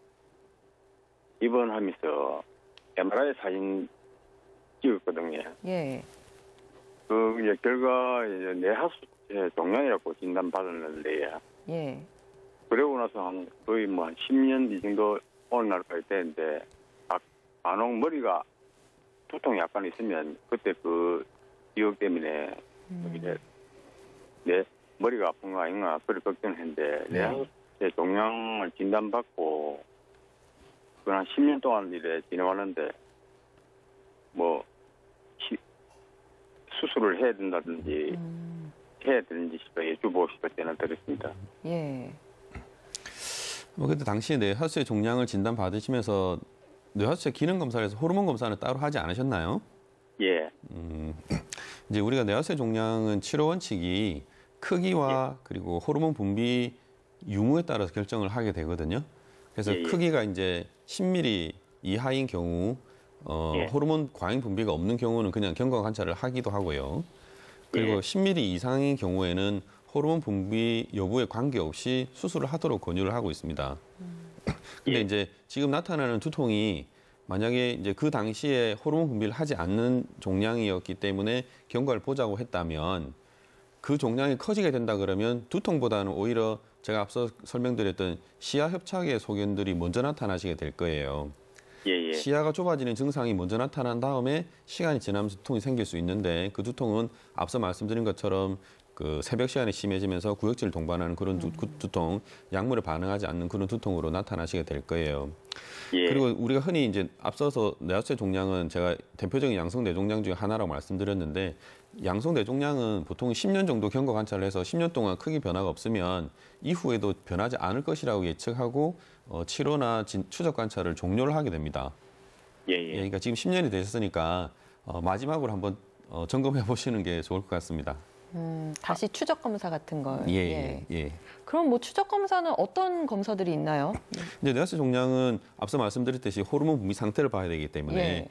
입원하면서 MRI 사진 찍었거든요. 예. 그 이제 결과 이제 뇌하수체 종양이라고 진단 받았는데 예. 그러고 나서 한 거의 뭐 한 10년 이 정도 오늘날까지 됐는데 간혹 머리가 두통이 약간 있으면 그때 그 기억 때문에 이제 내 머리가 아픈가 아닌가 그걸 걱정했는데 뇌하수체 뇌하수체 종양을 진단받고 그건 한 10년 동안 이래 지내왔는데 뭐 수술을 해야 된다든지 해야 되는지 싶어 여쭤보고 싶을 때는 드렸습니다. 예. 뭐 그때 당시에 뇌하수체 종양을 진단 받으시면서 뇌하수체 기능 검사를 해서 호르몬 검사는 따로 하지 않으셨나요? 예. 이제 우리가 뇌하수체 종양은 치료 원칙이 크기와 그리고 호르몬 분비 유무에 따라서 결정을 하게 되거든요. 그래서 크기가 이제 10mm 이하인 경우 호르몬 과잉 분비가 없는 경우는 그냥 경과 관찰을 하기도 하고요. 그리고 10mm 이상인 경우에는 호르몬 분비 여부에 관계없이 수술을 하도록 권유를 하고 있습니다. 근데 이제 지금 나타나는 두통이 만약에 이제 그 당시에 호르몬 분비를 하지 않는 종양이었기 때문에 경과를 보자고 했다면 그 종양이 커지게 된다 그러면 두통보다는 오히려 제가 앞서 설명드렸던 시야 협착의 소견들이 먼저 나타나시게 될 거예요. 시야가 좁아지는 증상이 먼저 나타난 다음에 시간이 지나면서 두통이 생길 수 있는데 그 두통은 앞서 말씀드린 것처럼 그 새벽 시간에 심해지면서 구역질을 동반하는 그런 두통, 약물에 반응하지 않는 그런 두통으로 나타나시게 될 거예요. 그리고 우리가 흔히 이제 앞서서 뇌하수체 종양은 제가 대표적인 양성 뇌종양 중에 하나라고 말씀드렸는데 양성 뇌종양은 보통 10년 정도 경과 관찰을 해서 10년 동안 크기 변화가 없으면 이후에도 변하지 않을 것이라고 예측하고 치료나 추적 관찰을 종료를 하게 됩니다. 그러니까 지금 10년이 되셨으니까 마지막으로 한번 점검해 보시는 게 좋을 것 같습니다. 다시 추적 검사 같은 걸. 예. 그럼 뭐 추적 검사는 어떤 검사들이 있나요? 이제 뇌하수체 종양은 앞서 말씀드렸듯이 호르몬 분비 상태를 봐야 되기 때문에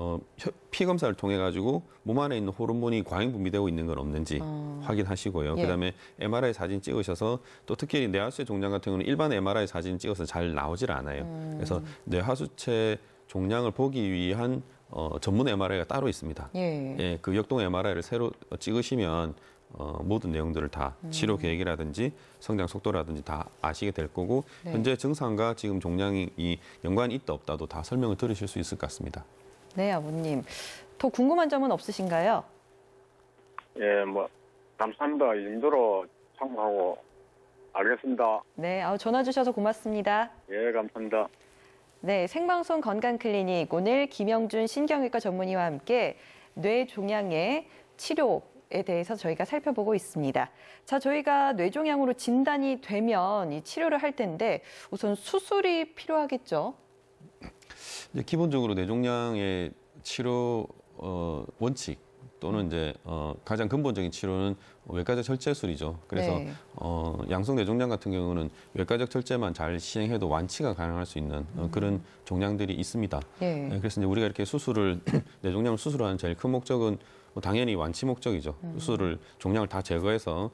피 검사를 통해 가지고 몸 안에 있는 호르몬이 과잉 분비되고 있는 건 없는지 확인하시고요. 그다음에 MRI 사진 찍으셔서 또 특히 뇌하수체 종양 같은 경우는 일반 MRI 사진 찍어서 잘 나오질 않아요. 그래서 뇌하수체 종양을 보기 위한 전문 MRI가 따로 있습니다. 그 역동 MRI를 새로 찍으시면 모든 내용들을 다 치료 계획이라든지 성장 속도라든지 다 아시게 될 거고 현재 증상과 지금 종양이 연관이 있다 없다도 다 설명을 들으실 수 있을 것 같습니다. 네, 아버님. 더 궁금한 점은 없으신가요? 예, 뭐 감사합니다. 이 정도로 참고하고 알겠습니다. 네, 전화 주셔서 고맙습니다. 예, 감사합니다. 네, 생방송 건강클리닉 오늘 김영준 신경외과 전문의와 함께 뇌종양의 치료에 대해서 저희가 살펴보고 있습니다. 자, 저희가 뇌종양으로 진단이 되면 이 치료를 할 텐데 우선 수술이 필요하겠죠? 이제 기본적으로 뇌종양의 치료 원칙 또는 이제 가장 근본적인 치료는 외과적 절제술이죠. 그래서 양성 뇌종양 같은 경우는 외과적 절제만 잘 시행해도 완치가 가능할 수 있는 그런 종양들이 있습니다. 그래서 이제 우리가 이렇게 뇌종양을 수술하는 제일 큰 목적은 당연히 완치 목적이죠. 종양을 다 제거해서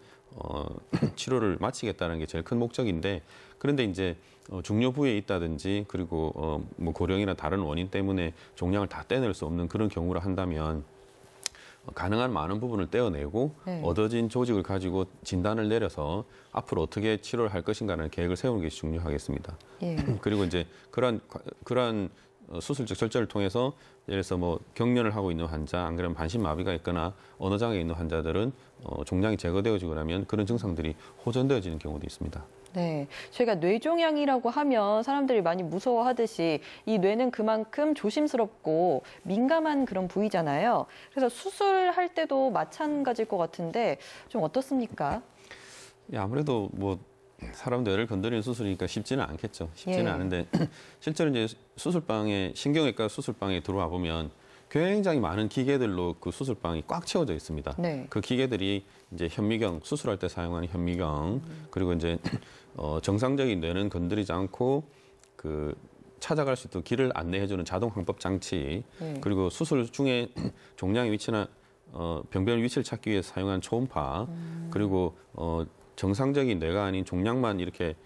치료를 마치겠다는 게 제일 큰 목적인데 그런데 이제 중요 부위에 있다든지 그리고 뭐 고령이나 다른 원인 때문에 종양을 다 떼낼 수 없는 그런 경우를 한다면 가능한 많은 부분을 떼어내고 얻어진 조직을 가지고 진단을 내려서 앞으로 어떻게 치료를 할 것인가라는 계획을 세우는 것이 중요하겠습니다. 그리고 이제 그러한 수술적 절제를 통해서 예를 들어서 뭐 경련을 하고 있는 환자, 안 그러면 반신마비가 있거나 언어장애 있는 환자들은 종양이 제거되어지고 나면 그런 증상들이 호전되어지는 경우도 있습니다. 네, 저희가 뇌종양이라고 하면 사람들이 많이 무서워하듯이 이 뇌는 그만큼 조심스럽고 민감한 그런 부위잖아요. 그래서 수술할 때도 마찬가지일 것 같은데 좀 어떻습니까? 아무래도 뭐 사람 뇌를 건드리는 수술이니까 쉽지는 않겠죠. 쉽지는 않은데 실제로 이제 신경외과 수술방에 들어와 보면 굉장히 많은 기계들로 그 수술방이 꽉 채워져 있습니다. 그 기계들이 이제 현미경, 수술할 때 사용하는 현미경, 그리고 이제 정상적인 뇌는 건드리지 않고 그 찾아갈 수 있도록 길을 안내해주는 자동 항법 장치, 그리고 수술 중에 종양의 위치나 병변 위치를 찾기 위해서 사용한 초음파, 그리고 정상적인 뇌가 아닌 종양만 이렇게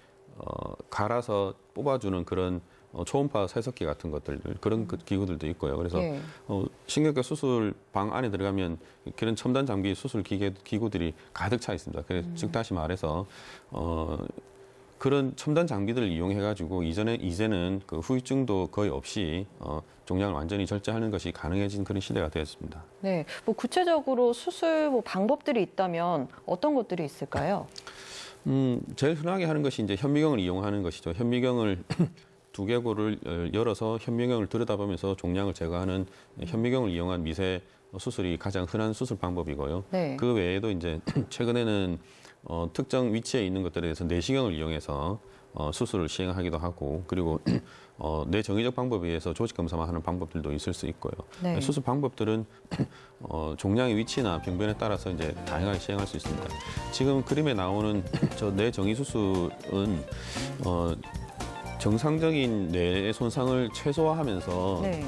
갈아서 뽑아주는 그런 초음파 세석기 같은 것들 그런 기구들도 있고요. 그래서 신경외과 수술방 안에 들어가면 그런 첨단 장비 수술 기구들이 가득 차 있습니다. 그래서 즉 다시 말해서 그런 첨단 장비들을 이용해가지고 이제는 그 후유증도 거의 없이 종양을 완전히 절제하는 것이 가능해진 그런 시대가 되었습니다. 네, 뭐 구체적으로 수술 방법들이 있다면 어떤 것들이 있을까요? 제일 흔하게 하는 것이 이제 현미경을 이용하는 것이죠. 현미경을 두개골을 열어서 현미경을 들여다보면서 종양을 제거하는 현미경을 이용한 미세 수술이 가장 흔한 수술 방법이고요. 네. 그 외에도 이제 최근에는 특정 위치에 있는 것들에 대해서 내시경을 이용해서 수술을 시행하기도 하고, 그리고 뇌정의적 방법에 의해서 조직 검사만 하는 방법들도 있을 수 있고요. 네. 수술 방법들은 종양의 위치나 병변에 따라서 이제 다양하게 시행할 수 있습니다. 지금 그림에 나오는 저 뇌정의 수술은 정상적인 뇌의 손상을 최소화하면서 네.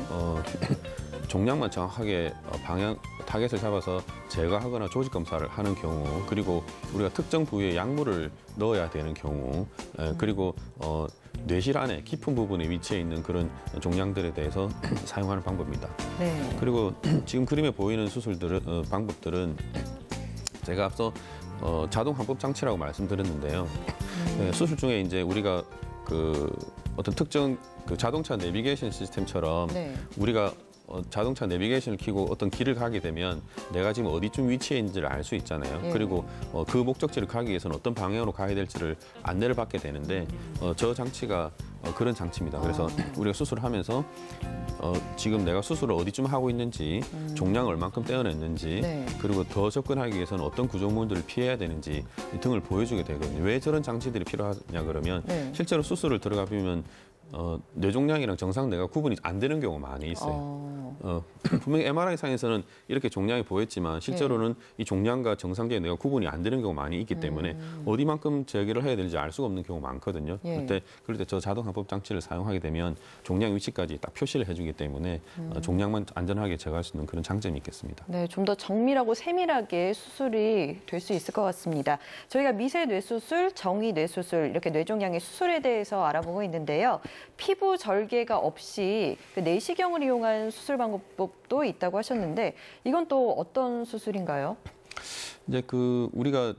종양만 정확하게 타겟을 잡아서 제거하거나 조직 검사를 하는 경우, 그리고 우리가 특정 부위에 약물을 넣어야 되는 경우, 그리고 뇌실 안에 깊은 부분에 위치해 있는 그런 종양들에 대해서 사용하는 방법입니다. 네. 그리고 지금 그림에 보이는 수술들은 방법들은 제가 앞서 자동 항법 장치라고 말씀드렸는데요. 수술 중에 이제 우리가 그 어떤 특정 그 자동차 내비게이션 시스템처럼 네. 우리가 자동차 내비게이션을 켜고 어떤 길을 가게 되면 내가 지금 어디쯤 위치해 있는지를 알 수 있잖아요. 예. 그리고 그 목적지를 가기 위해서는 어떤 방향으로 가야 될지를 안내를 받게 되는데 저 장치가 그런 장치입니다. 그래서 우리가 수술을 하면서 지금 내가 수술을 어디쯤 하고 있는지, 종양을 얼만큼 떼어냈는지, 네. 그리고 더 접근하기 위해서는 어떤 구조물들을 피해야 되는지 등을 보여주게 되거든요. 왜 저런 장치들이 필요하냐 그러면 네. 실제로 수술을 들어가 보면 뇌종양이랑 정상 뇌가 구분이 안 되는 경우가 많이 있어요. 분명히 MRI 상에서는 이렇게 종양이 보였지만 실제로는 이 종양과 정상적인 뇌가 구분이 안 되는 경우가 많이 있기 때문에 어디만큼 재개를 해야 되는지 알 수가 없는 경우가 많거든요. 예. 그럴 때 저 자동 항법 장치를 사용하게 되면 종양 위치까지 딱 표시를 해주기 때문에 종양만 안전하게 제거할 수 있는 그런 장점이 있겠습니다. 네, 좀 더 정밀하고 세밀하게 수술이 될 수 있을 것 같습니다. 저희가 미세 뇌수술, 정의 뇌수술 이렇게 뇌종양의 수술에 대해서 알아보고 있는데요. 피부 절개가 없이 그 내시경을 이용한 수술 방법도 있다고 하셨는데 이건 또 어떤 수술인가요? 이제 그 우리가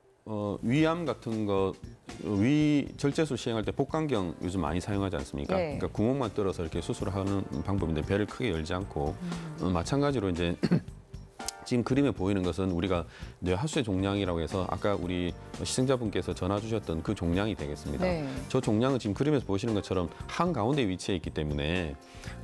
위암 같은 거 위 절제술 시행할 때 복강경 요즘 많이 사용하지 않습니까? 네. 그러니까 구멍만 뚫어서 이렇게 수술하는 방법인데 배를 크게 열지 않고 마찬가지로 이제 지금 그림에 보이는 것은 우리가 뇌하수의 종양이라고 해서 아까 우리 시청자분께서 전화 주셨던 그 종양이 되겠습니다. 네. 저 종양은 지금 그림에서 보시는 것처럼 한가운데 위치해 있기 때문에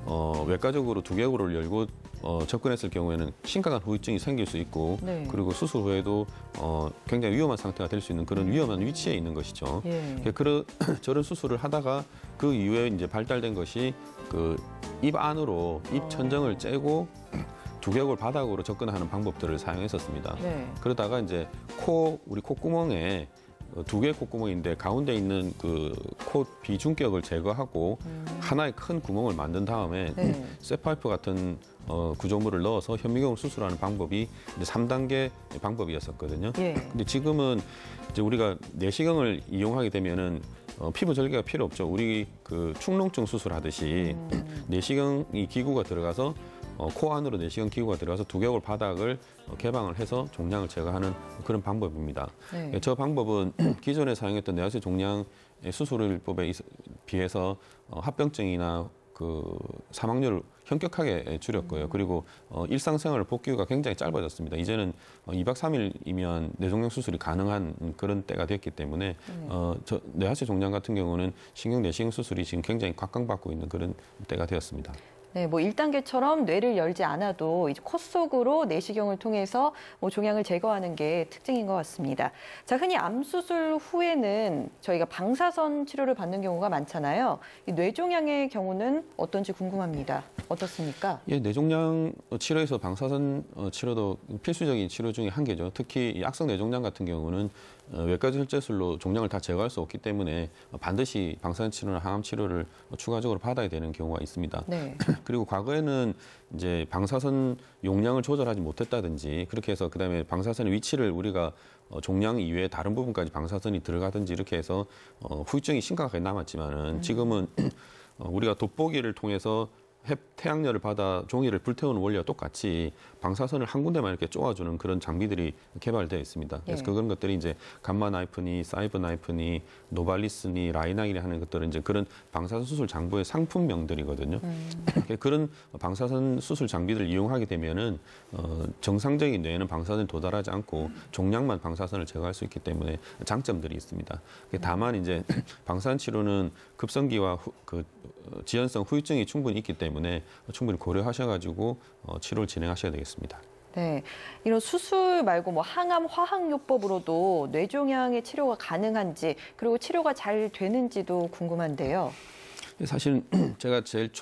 외과적으로 두개골을 열고 접근했을 경우에는 심각한 후유증이 생길 수 있고 네. 그리고 수술 후에도 굉장히 위험한 상태가 될 수 있는 그런 위험한 위치에 있는 것이죠. 예. 저런 수술을 하다가 그 이후에 이제 발달된 것이 그 입 안으로 입 천정을 째고 두개골 바닥으로 접근하는 방법들을 사용했었습니다. 네. 그러다가 이제 우리 콧구멍에 두 개의 콧구멍인데 가운데 있는 그 코 비중격을 제거하고 하나의 큰 구멍을 만든 다음에 네. 쇠파이프 같은 구조물을 넣어서 현미경을 수술하는 방법이 이제 3단계 방법이었었거든요. 예. 근데 지금은 이제 우리가 내시경을 이용하게 되면은 피부 절개가 필요 없죠. 우리 그 축농증 수술하듯이 내시경이 기구가 들어가서 코 안으로 내시경 기구가 들어가서 두개골 바닥을 개방을 해서 종양을 제거하는 그런 방법입니다. 네. 저 방법은 기존에 사용했던 뇌하수 종양 수술법에 비해서 합병증이나 그 사망률을 현격하게 줄였고요. 그리고 일상생활 복귀가 굉장히 짧아졌습니다. 이제는 2박 3일이면 뇌종양 수술이 가능한 그런 때가 됐기 때문에 저 뇌하수 종양 같은 경우는 신경 내시경 수술이 지금 굉장히 각광받고 있는 그런 때가 되었습니다. 네, 뭐 1단계처럼 뇌를 열지 않아도 이제 코 속으로 내시경을 통해서 뭐 종양을 제거하는 게 특징인 것 같습니다. 자, 흔히 암 수술 후에는 저희가 방사선 치료를 받는 경우가 많잖아요. 이 뇌종양의 경우는 어떤지 궁금합니다. 어떻습니까? 예, 뇌종양 치료에서 방사선 치료도 필수적인 치료 중에 한 개죠. 특히 이 악성 뇌종양 같은 경우는 외과 절제술로 종양을 다 제거할 수 없기 때문에 반드시 방사선 치료나 항암 치료를 추가적으로 받아야 되는 경우가 있습니다. 네. 그리고 과거에는 이제 방사선 용량을 조절하지 못했다든지 그렇게 해서 그다음에 방사선의 위치를 우리가 종양 이외에 다른 부분까지 방사선이 들어가든지 이렇게 해서 후유증이 심각하게 남았지만은 지금은 우리가 돋보기를 통해서 태양열을 받아 종이를 불태우는 원리와 똑같이 방사선을 한 군데만 이렇게 쪼아주는 그런 장비들이 개발되어 있습니다. 그래서 그런 것들이 이제 감마 나이프니, 사이버 나이프니, 노발리스니, 라이나이니 하는 것들은 이제 그런 방사선 수술 장비의 상품명들이거든요. 그런 방사선 수술 장비들을 이용하게 되면은 정상적인 뇌에는 방사선이 도달하지 않고 종양만 방사선을 제거할 수 있기 때문에 장점들이 있습니다. 다만 이제 방사선 치료는 급성기와 지연성 후유증이 충분히 있기 때문에 충분히 고려하셔가지고 치료를 진행하셔야 되겠습니다. 네, 이런 수술 말고 뭐 항암 화학요법으로도 뇌종양의 치료가 가능한지 그리고 치료가 잘 되는지도 궁금한데요. 사실 제가 제일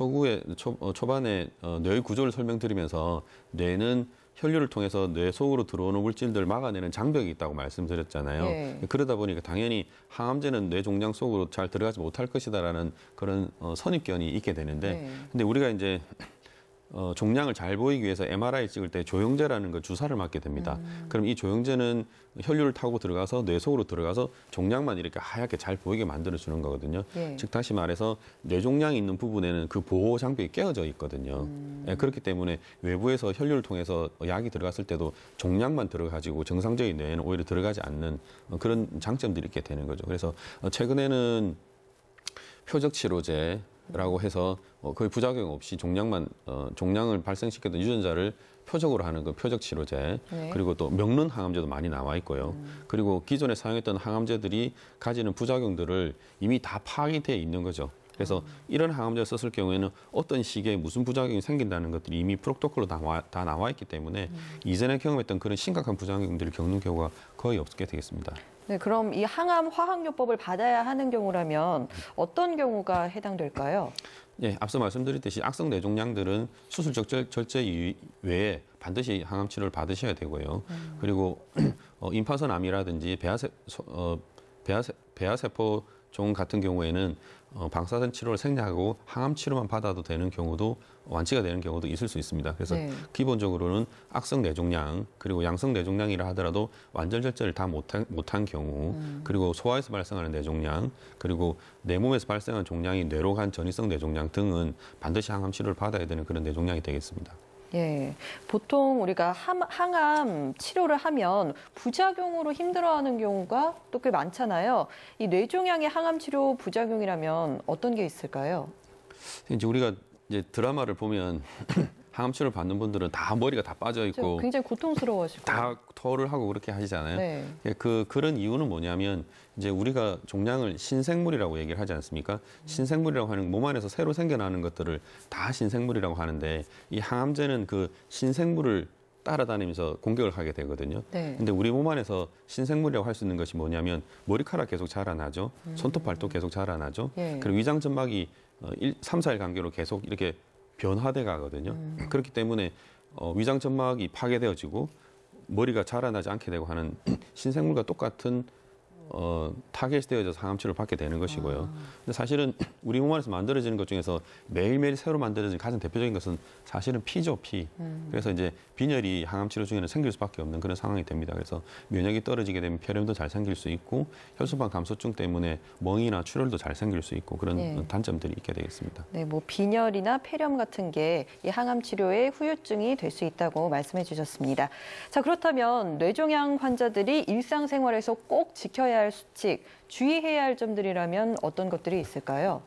초반에 뇌의 구조를 설명드리면서 뇌는 혈류를 통해서 뇌 속으로 들어오는 물질들을 막아내는 장벽이 있다고 말씀드렸잖아요. 네. 그러다 보니까 당연히 항암제는 뇌 종양 속으로 잘 들어가지 못할 것이다라는 그런 선입견이 있게 되는데, 근데 우리가 이제 종양을 잘 보이기 위해서 MRI 찍을 때 조영제라는 거 주사를 맞게 됩니다. 그럼 이 조영제는 혈류를 타고 들어가서 뇌 속으로 들어가서 종양만 이렇게 하얗게 잘 보이게 만들어주는 거거든요. 즉 다시 말해서 뇌종양이 있는 부분에는 그 보호 장벽이 깨어져 있거든요. 그렇기 때문에 외부에서 혈류를 통해서 약이 들어갔을 때도 종양만 들어가지고 정상적인 뇌에는 오히려 들어가지 않는 그런 장점들이 있게 되는 거죠. 그래서 최근에는 표적 치료제라고 해서 거의 부작용 없이 종양을 발생시켰던 유전자를 표적으로 하는 그 표적 치료제, 그리고 또 명륜 항암제도 많이 나와 있고요. 그리고 기존에 사용했던 항암제들이 가지는 부작용들을 이미 다 파악이 돼 있는 거죠. 그래서 이런 항암제를 썼을 경우에는 어떤 시기에 무슨 부작용이 생긴다는 것들이 이미 프로토콜로 다 나와 있기 때문에 이전에 경험했던 그런 심각한 부작용들을 겪는 경우가 거의 없게 되겠습니다. 네, 그럼 이 항암 화학요법을 받아야 하는 경우라면 어떤 경우가 해당될까요? 예, 앞서 말씀드렸듯이 악성 뇌종양들은 수술 절제 외에 반드시 항암 치료를 받으셔야 되고요. 그리고 임파선 암이라든지 배아세포 종 같은 경우에는 방사선 치료를 생략하고 항암 치료만 받아도 되는 경우도 완치가 되는 경우도 있을 수 있습니다. 그래서 기본적으로는 악성 뇌종양 그리고 양성 뇌종양이라 하더라도 완전 절제를 다 못한 경우, 그리고 소아에서 발생하는 뇌종양, 그리고 내 몸에서 발생한 종양이 뇌로 간 전이성 뇌종양 등은 반드시 항암 치료를 받아야 되는 그런 뇌종양이 되겠습니다. 예, 보통 우리가 항암 치료를 하면 부작용으로 힘들어하는 경우가 또 꽤 많잖아요. 이 뇌종양의 항암 치료 부작용이라면 어떤 게 있을까요? 이제 우리가 이제 드라마를 보면 항암 치료를 받는 분들은 다 머리가 다 빠져 있고 굉장히 고통스러워하시고 다 토를 하고 그렇게 하시잖아요. 네. 그런 이유는 뭐냐면 이제 우리가 종양을 신생물이라고 얘기를 하지 않습니까? 신생물이라고 하는 몸 안에서 새로 생겨나는 것들을 다 신생물이라고 하는데 이 항암제는 그 신생물을 따라다니면서 공격을 하게 되거든요. 근데 우리 몸 안에서 신생물이라고 할 수 있는 것이 뭐냐면 머리카락 계속 자라나죠. 손톱 발톱 계속 자라나죠. 그리고 위장 점막이 3, 4일 간격으로 계속 이렇게 변화돼 가거든요. 그렇기 때문에 위장 점막이 파괴되어지고 머리가 자라나지 않게 되고 하는 신생물과 똑같은 타겟이 되어져서 항암 치료를 받게 되는 것이고요. 근데 사실은 우리 몸 안에서 만들어지는 것 중에서 매일매일 새로 만들어지는 가장 대표적인 것은 사실은 피죠, 피. 그래서 이제 빈혈이 항암 치료 중에는 생길 수밖에 없는 그런 상황이 됩니다. 그래서 면역이 떨어지게 되면 폐렴도 잘 생길 수 있고 혈소판 감소증 때문에 멍이나 출혈도 잘 생길 수 있고 그런 단점들이 있게 되겠습니다. 네, 뭐 빈혈이나 폐렴 같은 게 이 항암 치료의 후유증이 될 수 있다고 말씀해 주셨습니다. 자, 그렇다면 뇌종양 환자들이 일상생활에서 꼭 지켜야 할 수칙, 주의해야 할 점들이라면 어떤 것들이 있을까요?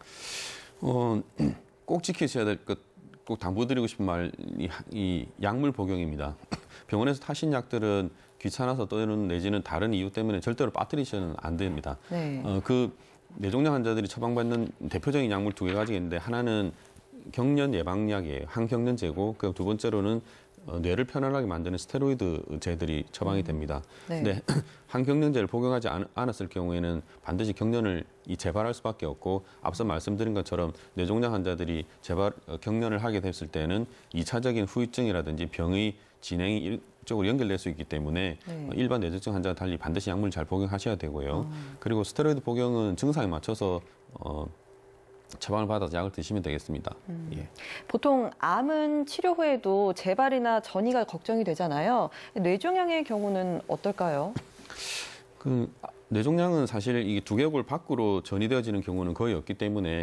꼭 지키셔야 될 것, 꼭 당부드리고 싶은 말이 이 약물 복용입니다. 병원에서 타신 약들은 귀찮아서 또는 내지는 다른 이유 때문에 절대로 빠뜨리셔는 안 됩니다. 그 뇌종양 환자들이 처방받는 대표적인 약물 2가지가 있는데 하나는 경련 예방약이에요. 항경련제고 그 두 번째로는 뇌를 편안하게 만드는 스테로이드제들이 처방이 됩니다. 근데 항경련제를 복용하지 않았을 경우에는 반드시 경련을 재발할 수밖에 없고 앞서 말씀드린 것처럼 뇌종양 환자들이 경련을 하게 됐을 때는 2차적인 후유증이라든지 병의 진행이 이쪽으로 연결될 수 있기 때문에 일반 뇌졸중 환자와 달리 반드시 약물을 잘 복용하셔야 되고요. 그리고 스테로이드 복용은 증상에 맞춰서 처방을 받아서 약을 드시면 되겠습니다. 보통 암은 치료 후에도 재발이나 전이가 걱정이 되잖아요. 뇌종양의 경우는 어떨까요? 뇌종양은 사실 이게 두개골 밖으로 전이되어지는 경우는 거의 없기 때문에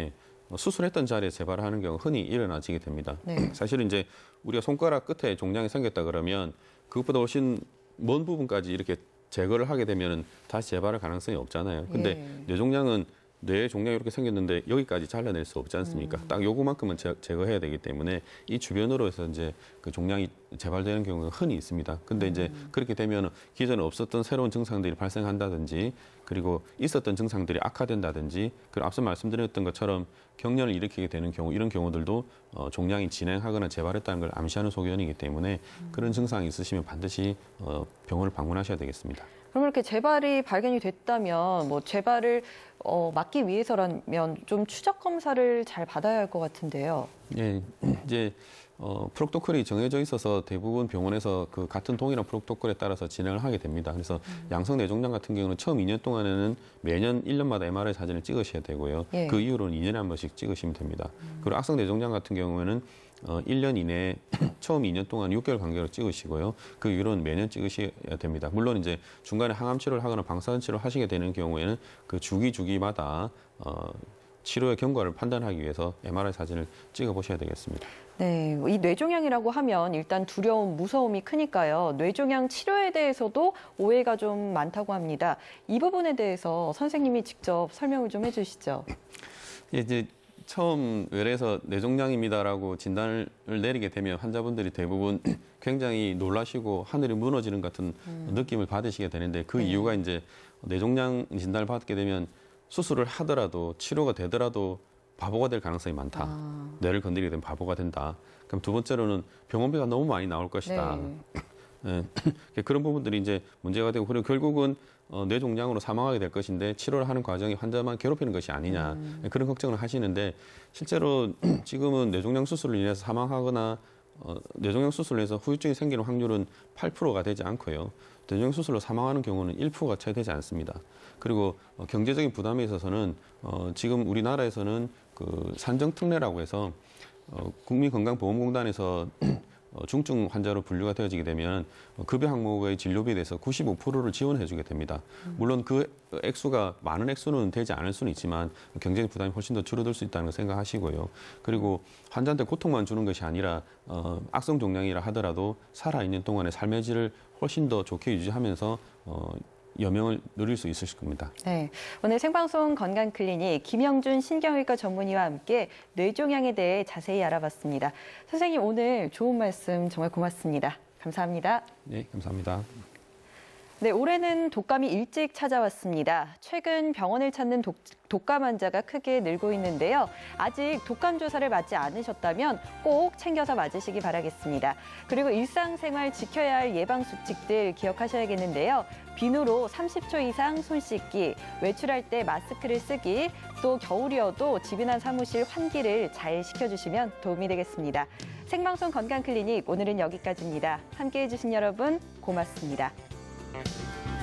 수술했던 자리에 재발을 하는 경우가 흔히 일어나지게 됩니다. 네. 사실은 이제 우리가 손가락 끝에 종양이 생겼다 그러면 그것보다 훨씬 먼 부분까지 이렇게 제거를 하게 되면 다시 재발할 가능성이 없잖아요. 근데 뇌종양은 뇌에 종양이 이렇게 생겼는데 여기까지 잘라낼 수 없지 않습니까? 딱 요거만큼은 제거해야 되기 때문에 이 주변으로 해서 이제 그 종양이 재발되는 경우가 흔히 있습니다. 근데 이제 그렇게 되면 기존에 없었던 새로운 증상들이 발생한다든지 그리고 있었던 증상들이 악화된다든지 그리고 앞서 말씀드렸던 것처럼 경련을 일으키게 되는 경우 이런 경우들도 종양이 진행하거나 재발했다는 걸 암시하는 소견이기 때문에 그런 증상이 있으시면 반드시 병원을 방문하셔야 되겠습니다. 그럼 이렇게 재발이 발견이 됐다면 뭐 재발을 막기 위해서라면 좀 추적 검사를 잘 받아야 할 것 같은데요. 예, 이제 프로토콜이 정해져 있어서 대부분 병원에서 그 같은 동일한 프로토콜에 따라서 진행을 하게 됩니다. 그래서 양성 뇌종양 같은 경우는 처음 2년 동안에는 매년 1년마다 MRI 사진을 찍으셔야 되고요. 예. 그 이후로는 2년에 한 번씩 찍으시면 됩니다. 그리고 악성 뇌종양 같은 경우에는 1년 이내에 처음 2년 동안 6개월 간격으로 찍으시고요. 그 이후로는 매년 찍으셔야 됩니다. 물론 이제 중간에 항암 치료를 하거나 방사선 치료를 하시게 되는 경우에는 그 주기마다 치료의 경과를 판단하기 위해서 MRI 사진을 찍어보셔야 되겠습니다. 네, 이 뇌종양이라고 하면 일단 두려움, 무서움이 크니까요. 뇌종양 치료에 대해서도 오해가 좀 많다고 합니다. 이 부분에 대해서 선생님이 직접 설명을 좀 해주시죠. 이제 처음 외래에서 뇌종양입니다라고 진단을 내리게 되면 환자분들이 대부분 굉장히 놀라시고 하늘이 무너지는 같은 느낌을 받으시게 되는데 그 이유가 이제 뇌종양 진단을 받게 되면 수술을 하더라도 치료가 되더라도 바보가 될 가능성이 많다. 뇌를 건드리게 되면 바보가 된다. 그럼 두 번째로는 병원비가 너무 많이 나올 것이다. 네. 그런 부분들이 이제 문제가 되고 그리고 결국은 뇌종양으로 사망하게 될 것인데 치료를 하는 과정이 환자만 괴롭히는 것이 아니냐 그런 걱정을 하시는데 실제로 지금은 뇌종양 수술을 인해서 사망하거나 뇌종양 수술을 해서 후유증이 생기는 확률은 8%가 되지 않고요. 뇌종양 수술로 사망하는 경우는 1%가 채 되지 않습니다. 그리고 경제적인 부담에 있어서는 지금 우리나라에서는 그 산정특례라고 해서 국민건강보험공단에서 중증 환자로 분류가 되어지게 되면 급여 항목의 진료비에 대해서 95%를 지원해 주게 됩니다. 물론 그 액수가 많은 액수는 되지 않을 수는 있지만 경제적 부담이 훨씬 더 줄어들 수 있다는 걸 생각하시고요. 그리고 환자한테 고통만 주는 것이 아니라 악성 종양이라 하더라도 살아있는 동안의 삶의 질을 훨씬 더 좋게 유지하면서 여명을 누릴 수 있으실 겁니다. 네, 오늘 생방송 건강클리닉 김영준 신경외과 전문의와 함께 뇌종양에 대해 자세히 알아봤습니다. 선생님 오늘 좋은 말씀 정말 고맙습니다. 감사합니다. 네, 감사합니다. 네, 올해는 독감이 일찍 찾아왔습니다. 최근 병원을 찾는 독감 환자가 크게 늘고 있는데요. 아직 독감 주사를 맞지 않으셨다면 꼭 챙겨서 맞으시기 바라겠습니다. 그리고 일상생활 지켜야 할 예방 수칙들 기억하셔야겠는데요. 비누로 30초 이상 손 씻기, 외출할 때 마스크를 쓰기, 또 겨울이어도 집이나 사무실 환기를 잘 시켜주시면 도움이 되겠습니다. 생방송 건강클리닉 오늘은 여기까지입니다. 함께해 주신 여러분 고맙습니다.